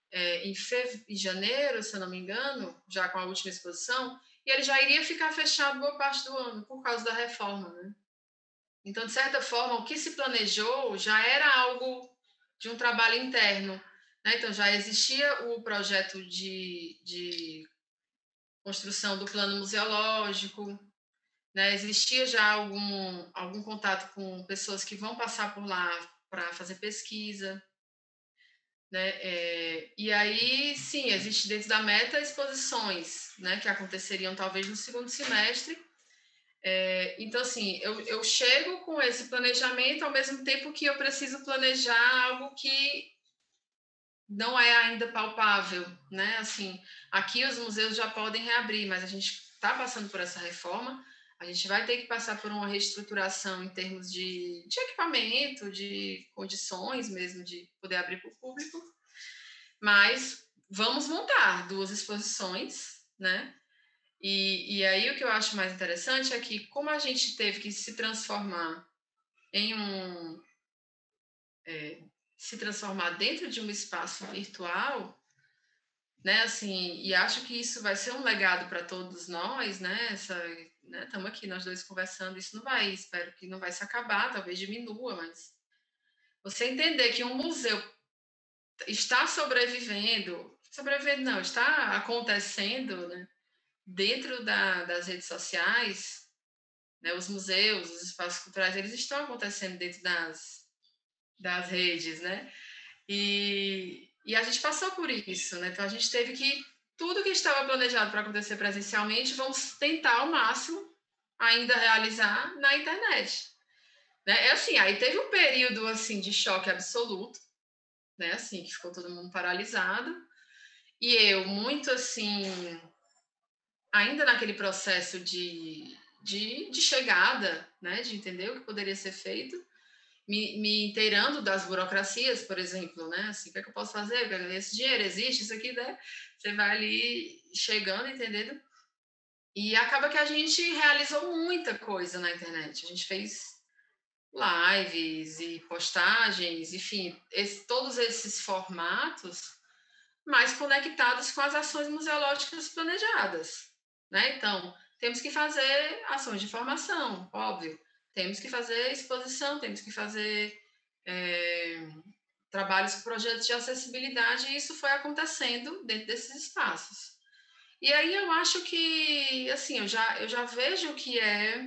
em janeiro, se eu não me engano, já com a última exposição, e ele já iria ficar fechado boa parte do ano por causa da reforma, né? Então, de certa forma, o que se planejou já era algo de um trabalho interno, né? Então, já existia o projeto de construção do plano museológico, né? Existia já algum contato com pessoas que vão passar por lá para fazer pesquisa, né? E aí, sim, existe dentro da meta exposições, né? Que aconteceriam talvez no segundo semestre. Então, assim, eu chego com esse planejamento ao mesmo tempo que eu preciso planejar algo que não é ainda palpável, né? Assim, aqui os museus já podem reabrir, mas a gente está passando por essa reforma, a gente vai ter que passar por uma reestruturação em termos de equipamento, de condições mesmo de poder abrir para o público, mas vamos montar 2 exposições, né? E aí o que eu acho mais interessante é que, como a gente teve que se transformar em se transformar dentro de um espaço virtual, né? Assim, e acho que isso vai ser um legado para todos nós, né? Estamos aqui nós dois conversando, isso não vai, espero que não vai se acabar, talvez diminua, mas você entender que um museu está sobrevivendo, sobrevivendo não, está acontecendo, né, dentro das redes sociais, né, os museus, os espaços culturais, eles estão acontecendo dentro das redes, né? E a gente passou por isso, né? Então a gente teve que tudo que estava planejado para acontecer presencialmente, vamos tentar ao máximo ainda realizar na internet, né? É assim, aí teve um período assim de choque absoluto, né? Assim, que ficou todo mundo paralisado e eu muito assim, ainda naquele processo de chegada, né? De entender o que poderia ser feito. Me inteirando das burocracias, por exemplo, né? Assim, o que é que eu posso fazer? Esse dinheiro existe, isso aqui, né? Você vai ali chegando, entendendo? E acaba que a gente realizou muita coisa na internet. A gente fez lives e postagens, enfim, todos esses formatos, mas conectados com as ações museológicas planejadas, né? Então, temos que fazer ações de formação, óbvio. Temos que fazer exposição, temos que fazer trabalhos com projetos de acessibilidade, e isso foi acontecendo dentro desses espaços. E aí eu acho que, assim, eu já vejo que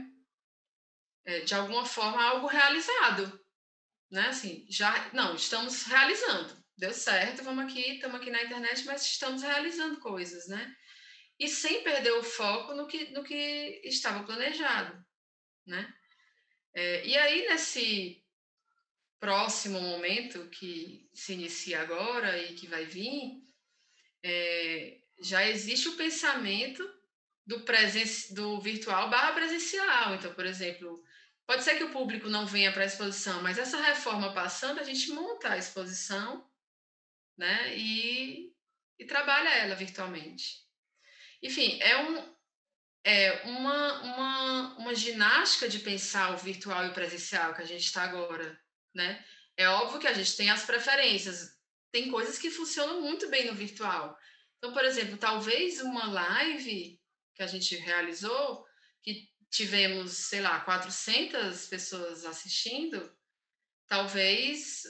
de alguma forma, algo realizado, né? Assim, já, não, estamos realizando. Deu certo, vamos aqui, estamos aqui na internet, mas estamos realizando coisas, né? E sem perder o foco no que estava planejado, né? E aí, nesse próximo momento que se inicia agora e que vai vir, já existe o pensamento do virtual barra presencial. Então, por exemplo, pode ser que o público não venha para a exposição, mas essa reforma passando, a gente monta a exposição, né? E trabalha ela virtualmente. Enfim, uma ginástica de pensar o virtual e o presencial que a gente está agora, né? É óbvio que a gente tem as preferências. Tem coisas que funcionam muito bem no virtual. Então, por exemplo, talvez uma live que a gente realizou, que tivemos, sei lá, 400 pessoas assistindo, talvez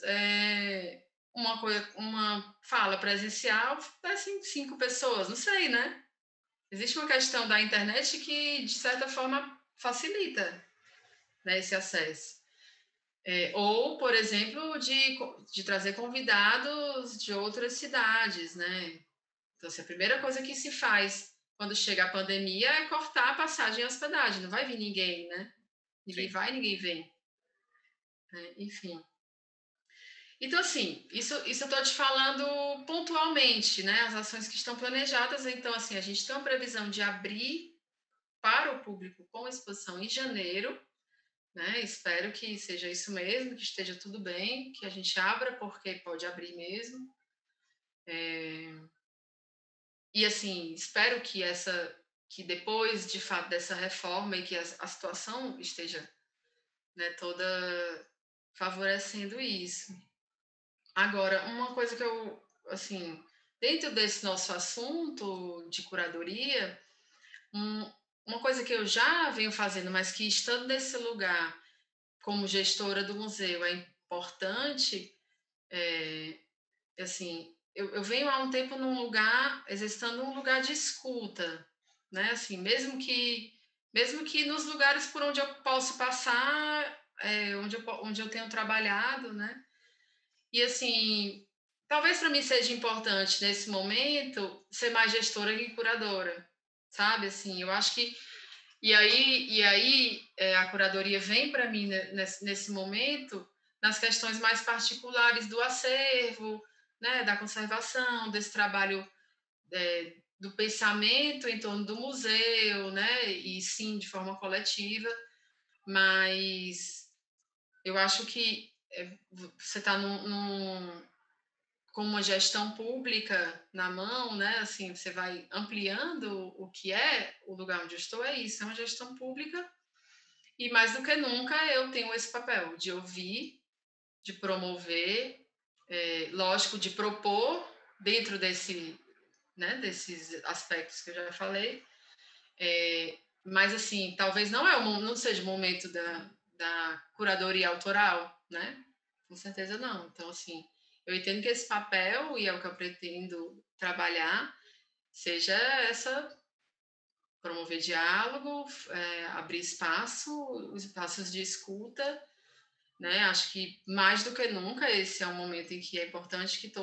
uma fala presencial dessem 5 pessoas, não sei, né? Existe uma questão da internet que, de certa forma, facilita, né, esse acesso. Ou, por exemplo, de trazer convidados de outras cidades, né? Então, assim, a primeira coisa que se faz quando chega a pandemia é cortar a passagem e a hospedagem. Não vai vir ninguém, né? Ninguém Sim. vai, ninguém vem. Enfim. Então, assim, isso eu estou te falando pontualmente, né? As ações que estão planejadas. Então, assim, a gente tem uma previsão de abrir para o público com exposição em janeiro, né? Espero que seja isso mesmo, que esteja tudo bem, que a gente abra, porque pode abrir mesmo. E assim, espero que depois de fato dessa reforma e que a situação esteja, né, toda favorecendo isso. Agora, uma coisa que eu, assim, dentro desse nosso assunto de curadoria, um, uma coisa que eu já venho fazendo, mas que estando nesse lugar como gestora do museu é importante, é, assim, eu venho há um tempo num lugar, exercitando um lugar de escuta, né? Assim, mesmo que nos lugares por onde eu posso passar, onde eu tenho trabalhado, né? E assim, talvez para mim seja importante nesse momento ser mais gestora que curadora, sabe? Assim, eu acho que e aí a curadoria vem para mim nesse momento nas questões mais particulares do acervo, né, da conservação, desse trabalho do pensamento em torno do museu, né, e sim de forma coletiva, mas eu acho que você está com uma gestão pública na mão, né? Assim, você vai ampliando o que é o lugar onde eu estou, é isso, é uma gestão pública. E mais do que nunca eu tenho esse papel de ouvir, de promover, lógico, de propor dentro né, desses aspectos que eu já falei. Mas assim, talvez não seja o momento da curadoria autoral, né? Com certeza não. Então, assim, Eu entendo que esse papel, e é o que eu pretendo trabalhar, seja essa promover diálogo, abrir espaços de escuta, né? Acho que mais do que nunca esse é um momento em que é importante que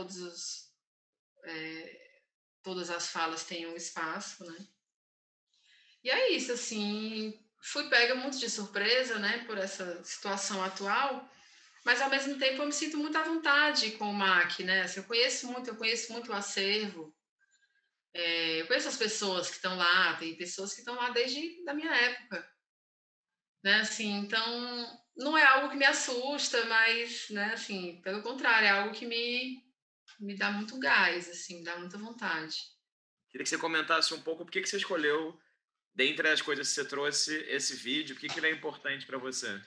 todas as falas tenham espaço, né? E é isso, assim, fui pega muito de surpresa, né, por essa situação atual, mas ao mesmo tempo eu me sinto muito à vontade com o MAC, né? Assim, eu conheço muito o acervo, eu conheço as pessoas que estão lá, tem pessoas que estão lá desde da minha época, né? Assim, então não é algo que me assusta, mas, né, assim, pelo contrário, é algo que me dá muito gás, assim, me dá muita vontade. Queria que você comentasse um pouco por que você escolheu, dentre as coisas que você trouxe, esse vídeo, por que ele é importante para você?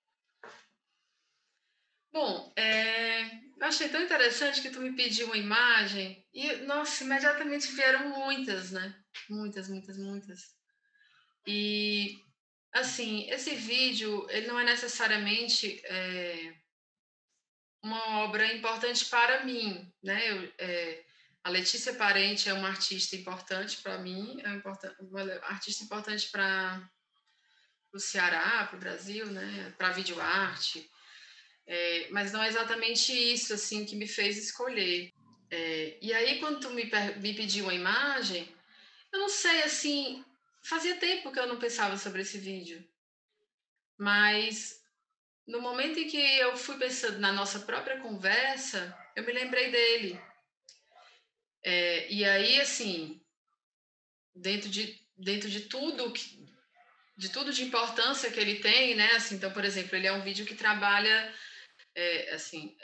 Bom, eu achei tão interessante que tu me pediu uma imagem e, nossa, imediatamente vieram muitas, né? Muitas, muitas, muitas. E, assim, esse vídeo, ele não é necessariamente uma obra importante para mim, né? A Letícia Parente é uma artista importante para mim, uma artista importante para o Ceará, para o Brasil, né? Para a videoarte. Mas não é exatamente isso assim que me fez escolher. E aí, quando tu me pediu uma imagem, eu não sei, assim, fazia tempo que eu não pensava sobre esse vídeo, mas no momento em que eu fui pensando na nossa própria conversa, eu me lembrei dele. E aí, assim, dentro de tudo de importância que ele tem, né? Assim, então, por exemplo, ele é um vídeo que trabalha, assim,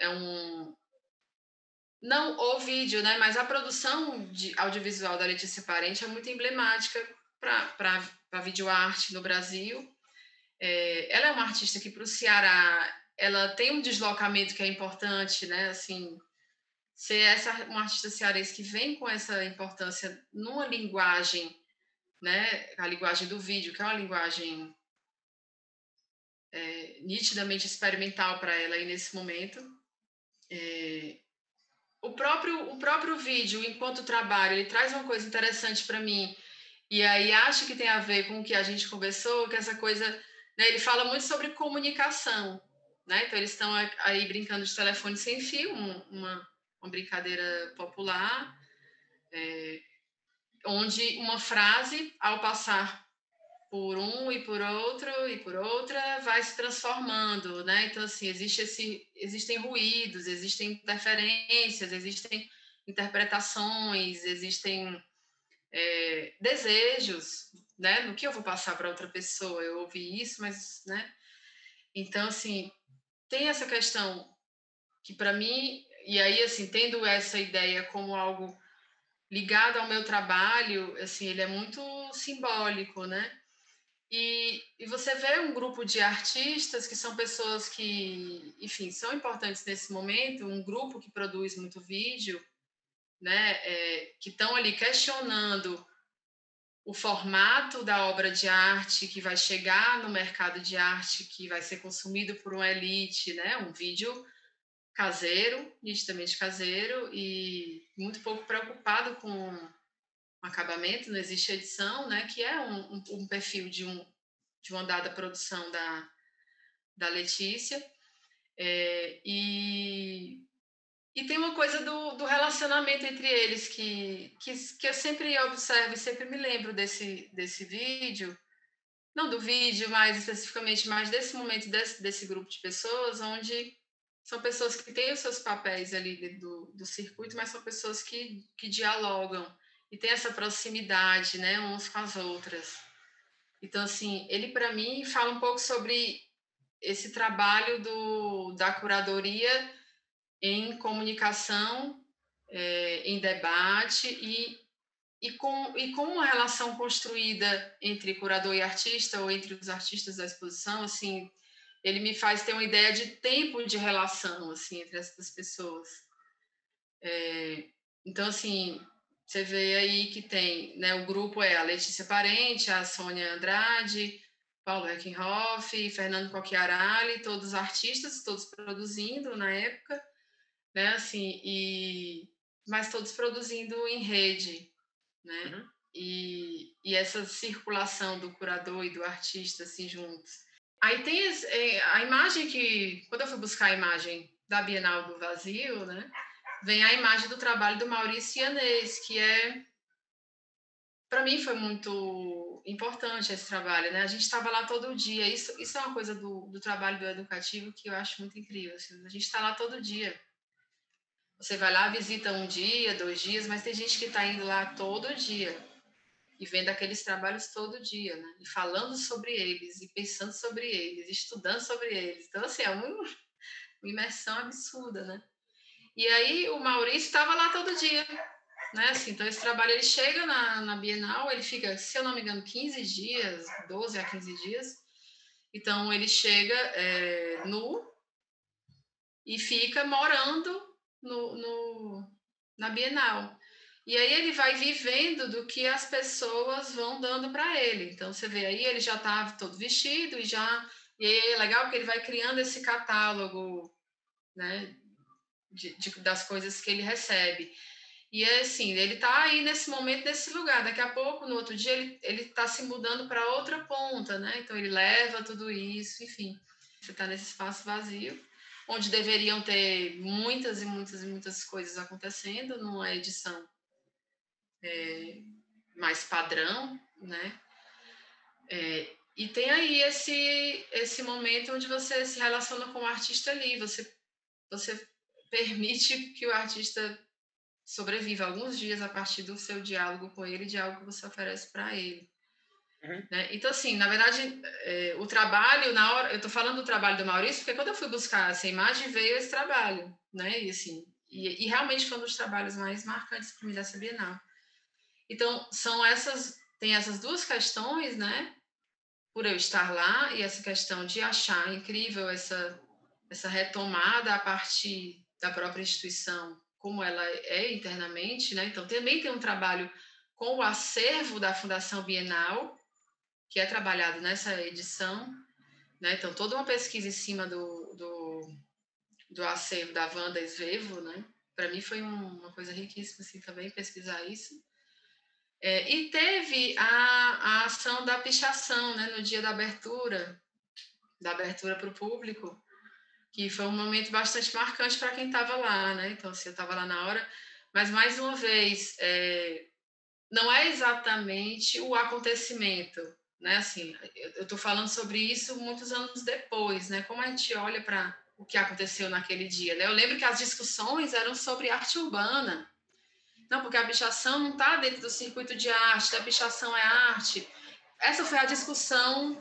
não o vídeo, né? Mas a produção de audiovisual da Letícia Parente é muito emblemática para a videoarte no Brasil. Ela é uma artista que, para o Ceará, ela tem um deslocamento que é importante, né? Assim, ser uma artista cearense que vem com essa importância numa linguagem, né? A linguagem do vídeo, que é uma linguagem nitidamente experimental para ela aí nesse momento. O próprio vídeo, enquanto trabalho, ele traz uma coisa interessante para mim, e aí acho que tem a ver com o que a gente conversou, que essa coisa, né, ele fala muito sobre comunicação, né? Então eles estão aí brincando de telefone sem fio, uma brincadeira popular, onde uma frase, ao passar por um e por outro e por outra, vai se transformando, né? Então, assim, existem ruídos, existem interferências, existem interpretações, existem desejos, né? No que eu vou passar para outra pessoa? Eu ouvi isso, mas, né? Então, assim, tem essa questão que para mim, e aí, assim, tendo essa ideia como algo ligado ao meu trabalho, assim, ele é muito simbólico, né? E você vê um grupo de artistas que são pessoas que, enfim, são importantes nesse momento, um grupo que produz muito vídeo, né, que estão ali questionando o formato da obra de arte que vai chegar no mercado de arte, que vai ser consumido por uma elite, né, um vídeo caseiro, nitidamente caseiro, e muito pouco preocupado com o acabamento, não existe edição, né, que é um perfil de uma dada produção da Letícia. E tem uma coisa do relacionamento entre eles que eu sempre observo e sempre me lembro desse vídeo, não do vídeo, mais especificamente, mas desse momento, desse grupo de pessoas, onde são pessoas que têm os seus papéis ali dentro do circuito, mas são pessoas que dialogam e têm essa proximidade, né, uns com as outras. Então, assim, ele para mim fala um pouco sobre esse trabalho da curadoria em comunicação, em debate e com uma relação construída entre curador e artista ou entre os artistas da exposição, assim, ele me faz ter uma ideia de tempo de relação, assim, entre essas pessoas. Então, assim, você vê aí que tem, né, o grupo é a Letícia Parente, a Sônia Andrade, Paulo Eckenhoff, Fernando Cocchiarelli, todos artistas, todos produzindo na época. né, assim, mas todos produzindo em rede, né, Uhum. e essa circulação do curador e do artista, assim, juntos. Aí tem a imagem que, quando eu fui buscar a imagem da Bienal do Vazio, né, vem a imagem do trabalho do Maurício Yanez, que para mim foi muito importante esse trabalho, né? A gente estava lá todo dia. Isso é uma coisa do trabalho do educativo que eu acho muito incrível. Assim. A gente está lá todo dia. Você vai lá, visita um dia, 2 dias, mas tem gente que está indo lá todo dia e vendo aqueles trabalhos todo dia, né? E falando sobre eles, e pensando sobre eles, estudando sobre eles. Então, assim, é uma imersão absurda, né? E aí o Maurício estava lá todo dia, né? Assim, então esse trabalho ele chega na Bienal, ele fica, se eu não me engano, 15 dias, 12 a 15 dias. Então ele chega nu e fica morando na Bienal. E aí ele vai vivendo do que as pessoas vão dando para ele. Então você vê aí, ele já está todo vestido e aí é legal porque ele vai criando esse catálogo, né, das coisas que ele recebe. E é assim, ele está aí nesse momento, nesse lugar. Daqui a pouco, no outro dia, ele está se mudando para outra ponta, né? Então ele leva tudo isso, enfim. Você está nesse espaço vazio, onde deveriam ter muitas e muitas e muitas coisas acontecendo numa edição mais padrão, né? E tem aí esse momento onde você se relaciona com o artista ali, você permite que o artista sobreviva alguns dias a partir do seu diálogo com ele, de algo que você oferece para ele. Uhum. Né? Então, assim, na verdade, o trabalho, na hora, eu estou falando do trabalho do Maurício, porque quando eu fui buscar essa imagem, veio esse trabalho, né? E, assim, e realmente foi um dos trabalhos mais marcantes para mim dessa Bienal. Então, tem essas duas questões, né? Por eu estar lá, e essa questão de achar incrível essa retomada a partir da própria instituição, como ela é internamente, né? Então, também tem um trabalho com o acervo da Fundação Bienal, que é trabalhado nessa edição, né? Então, toda uma pesquisa em cima do acervo da Wanda Svevo, né? Para mim foi uma coisa riquíssima, assim, também pesquisar isso. E teve a ação da pichação, né? No dia da abertura para o público, que foi um momento bastante marcante para quem estava lá, né? Então, assim, eu estava lá na hora, mas mais uma vez, não é exatamente o acontecimento, né? Assim, eu estou falando sobre isso muitos anos depois, né? Como a gente olha para o que aconteceu naquele dia, né? Eu lembro que as discussões eram sobre arte urbana. Não, porque a pichação não está dentro do circuito de arte, a pichação é arte. Essa foi a discussão,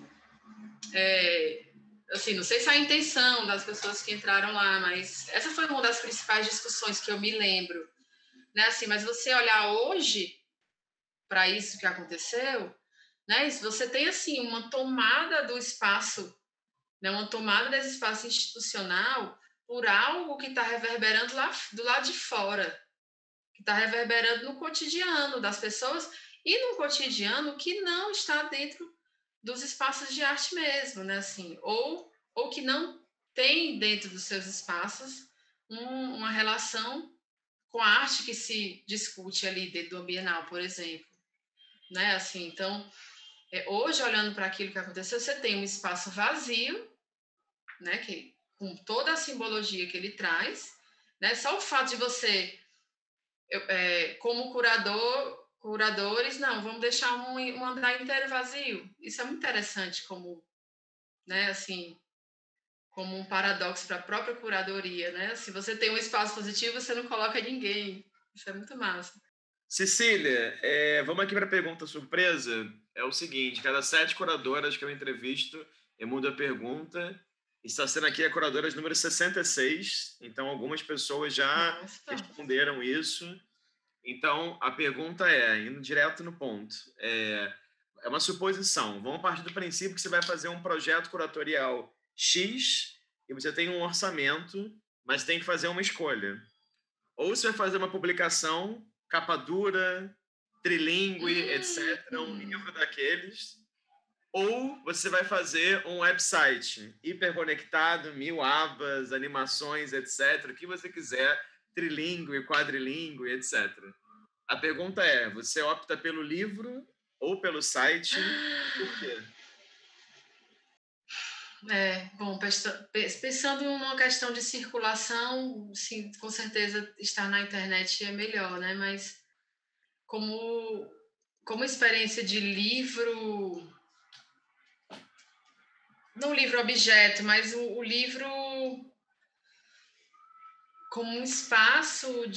assim, não sei se é a intenção das pessoas que entraram lá, mas essa foi uma das principais discussões que eu me lembro, né? Assim, mas você olhar hoje para isso que aconteceu, né? Você tem assim uma tomada do espaço, né? Uma tomada desse espaço institucional por algo que está reverberando lá do lado de fora, que está reverberando no cotidiano das pessoas e no cotidiano que não está dentro dos espaços de arte mesmo, né? Assim, ou que não tem dentro dos seus espaços uma relação com a arte que se discute ali dentro do Bienal, por exemplo, né? Assim, então, hoje olhando para aquilo que aconteceu, você tem um espaço vazio, né? Que com toda a simbologia que ele traz, né? Só o fato de você, como curadores, não, vamos deixar um andar inteiro vazio. Isso é muito interessante como, né? Assim, como um paradoxo para a própria curadoria, né? Se você tem um espaço positivo, você não coloca ninguém. Isso é muito massa. Cecília, vamos aqui para a pergunta surpresa. É o seguinte, cada 7 curadoras que eu entrevisto, eu mudo a pergunta. Está sendo aqui a curadora número 66, então algumas pessoas já Nossa. responderam isso. Então, a pergunta indo direto no ponto, é uma suposição. Vamos partir do princípio que você vai fazer um projeto curatorial X e você tem um orçamento, mas tem que fazer uma escolha. Ou você vai fazer uma publicação, capa dura, trilingue, etc., um livro daqueles, Ou você vai fazer um website hiperconectado, 1000 abas, animações, etc., o que você quiser, trilíngue, quadrilíngue, etc. A pergunta é, você opta pelo livro ou pelo site? Por quê? Bom, pensando em uma questão de circulação, sim, com certeza estar na internet é melhor, né? Mas como, como experiência de livro, não o livro objeto, mas o livro como um espaço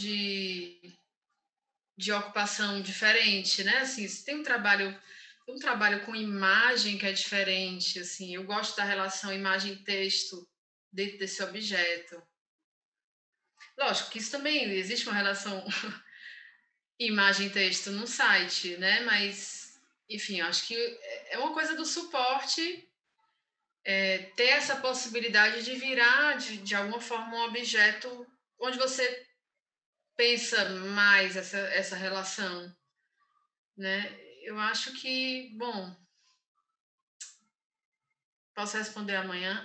de ocupação diferente, né? Assim, se tem um trabalho com imagem que é diferente, assim, eu gosto da relação imagem-texto dentro desse objeto. Lógico que isso também existe uma relação imagem-texto no site, né? Mas, enfim, acho que é uma coisa do suporte ter essa possibilidade de virar, de alguma forma, um objeto onde você pensa mais essa relação, né? Eu acho que, bom, posso responder amanhã?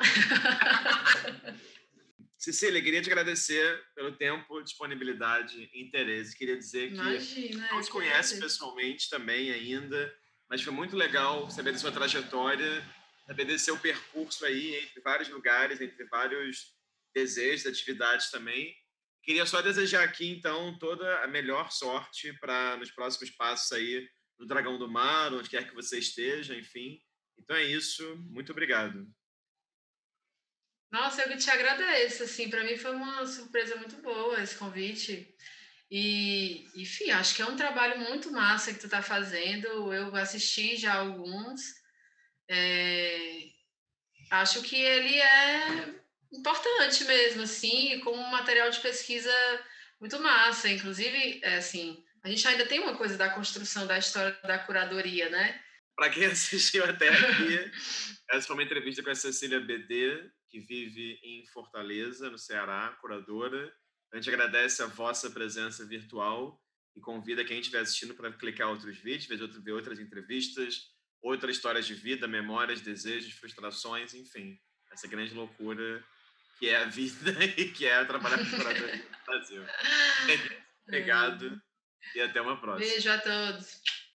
Cecília, queria te agradecer pelo tempo, disponibilidade e interesse. Queria dizer que Imagina, não eu te que conhece agradeço. pessoalmente também ainda, mas foi muito legal saber da sua trajetória, saber desse seu percurso aí entre vários lugares, entre vários desejos, atividades também. Queria só desejar aqui, então, toda a melhor sorte para nos próximos passos aí no Dragão do Mar, onde quer que você esteja, enfim. Então é isso. Muito obrigado. Nossa, eu que te agradeço, assim, para mim foi uma surpresa muito boa esse convite. E, enfim, acho que é um trabalho muito massa que tu tá fazendo. Eu assisti já alguns. É, acho que ele é importante mesmo, assim, como um material de pesquisa muito massa. Inclusive, assim, a gente ainda tem uma coisa da construção da história da curadoria, né? Para quem assistiu até aqui, essa foi uma entrevista com a Cecília BD, que vive em Fortaleza, no Ceará, curadora. A gente agradece a vossa presença virtual e convida quem estiver assistindo para clicar outros vídeos, ver outras entrevistas, outras histórias de vida, memórias, desejos, frustrações, enfim. Essa grande loucura que é a vida e que é trabalhar com curadoria no Brasil. Obrigado e até uma próxima. Beijo a todos.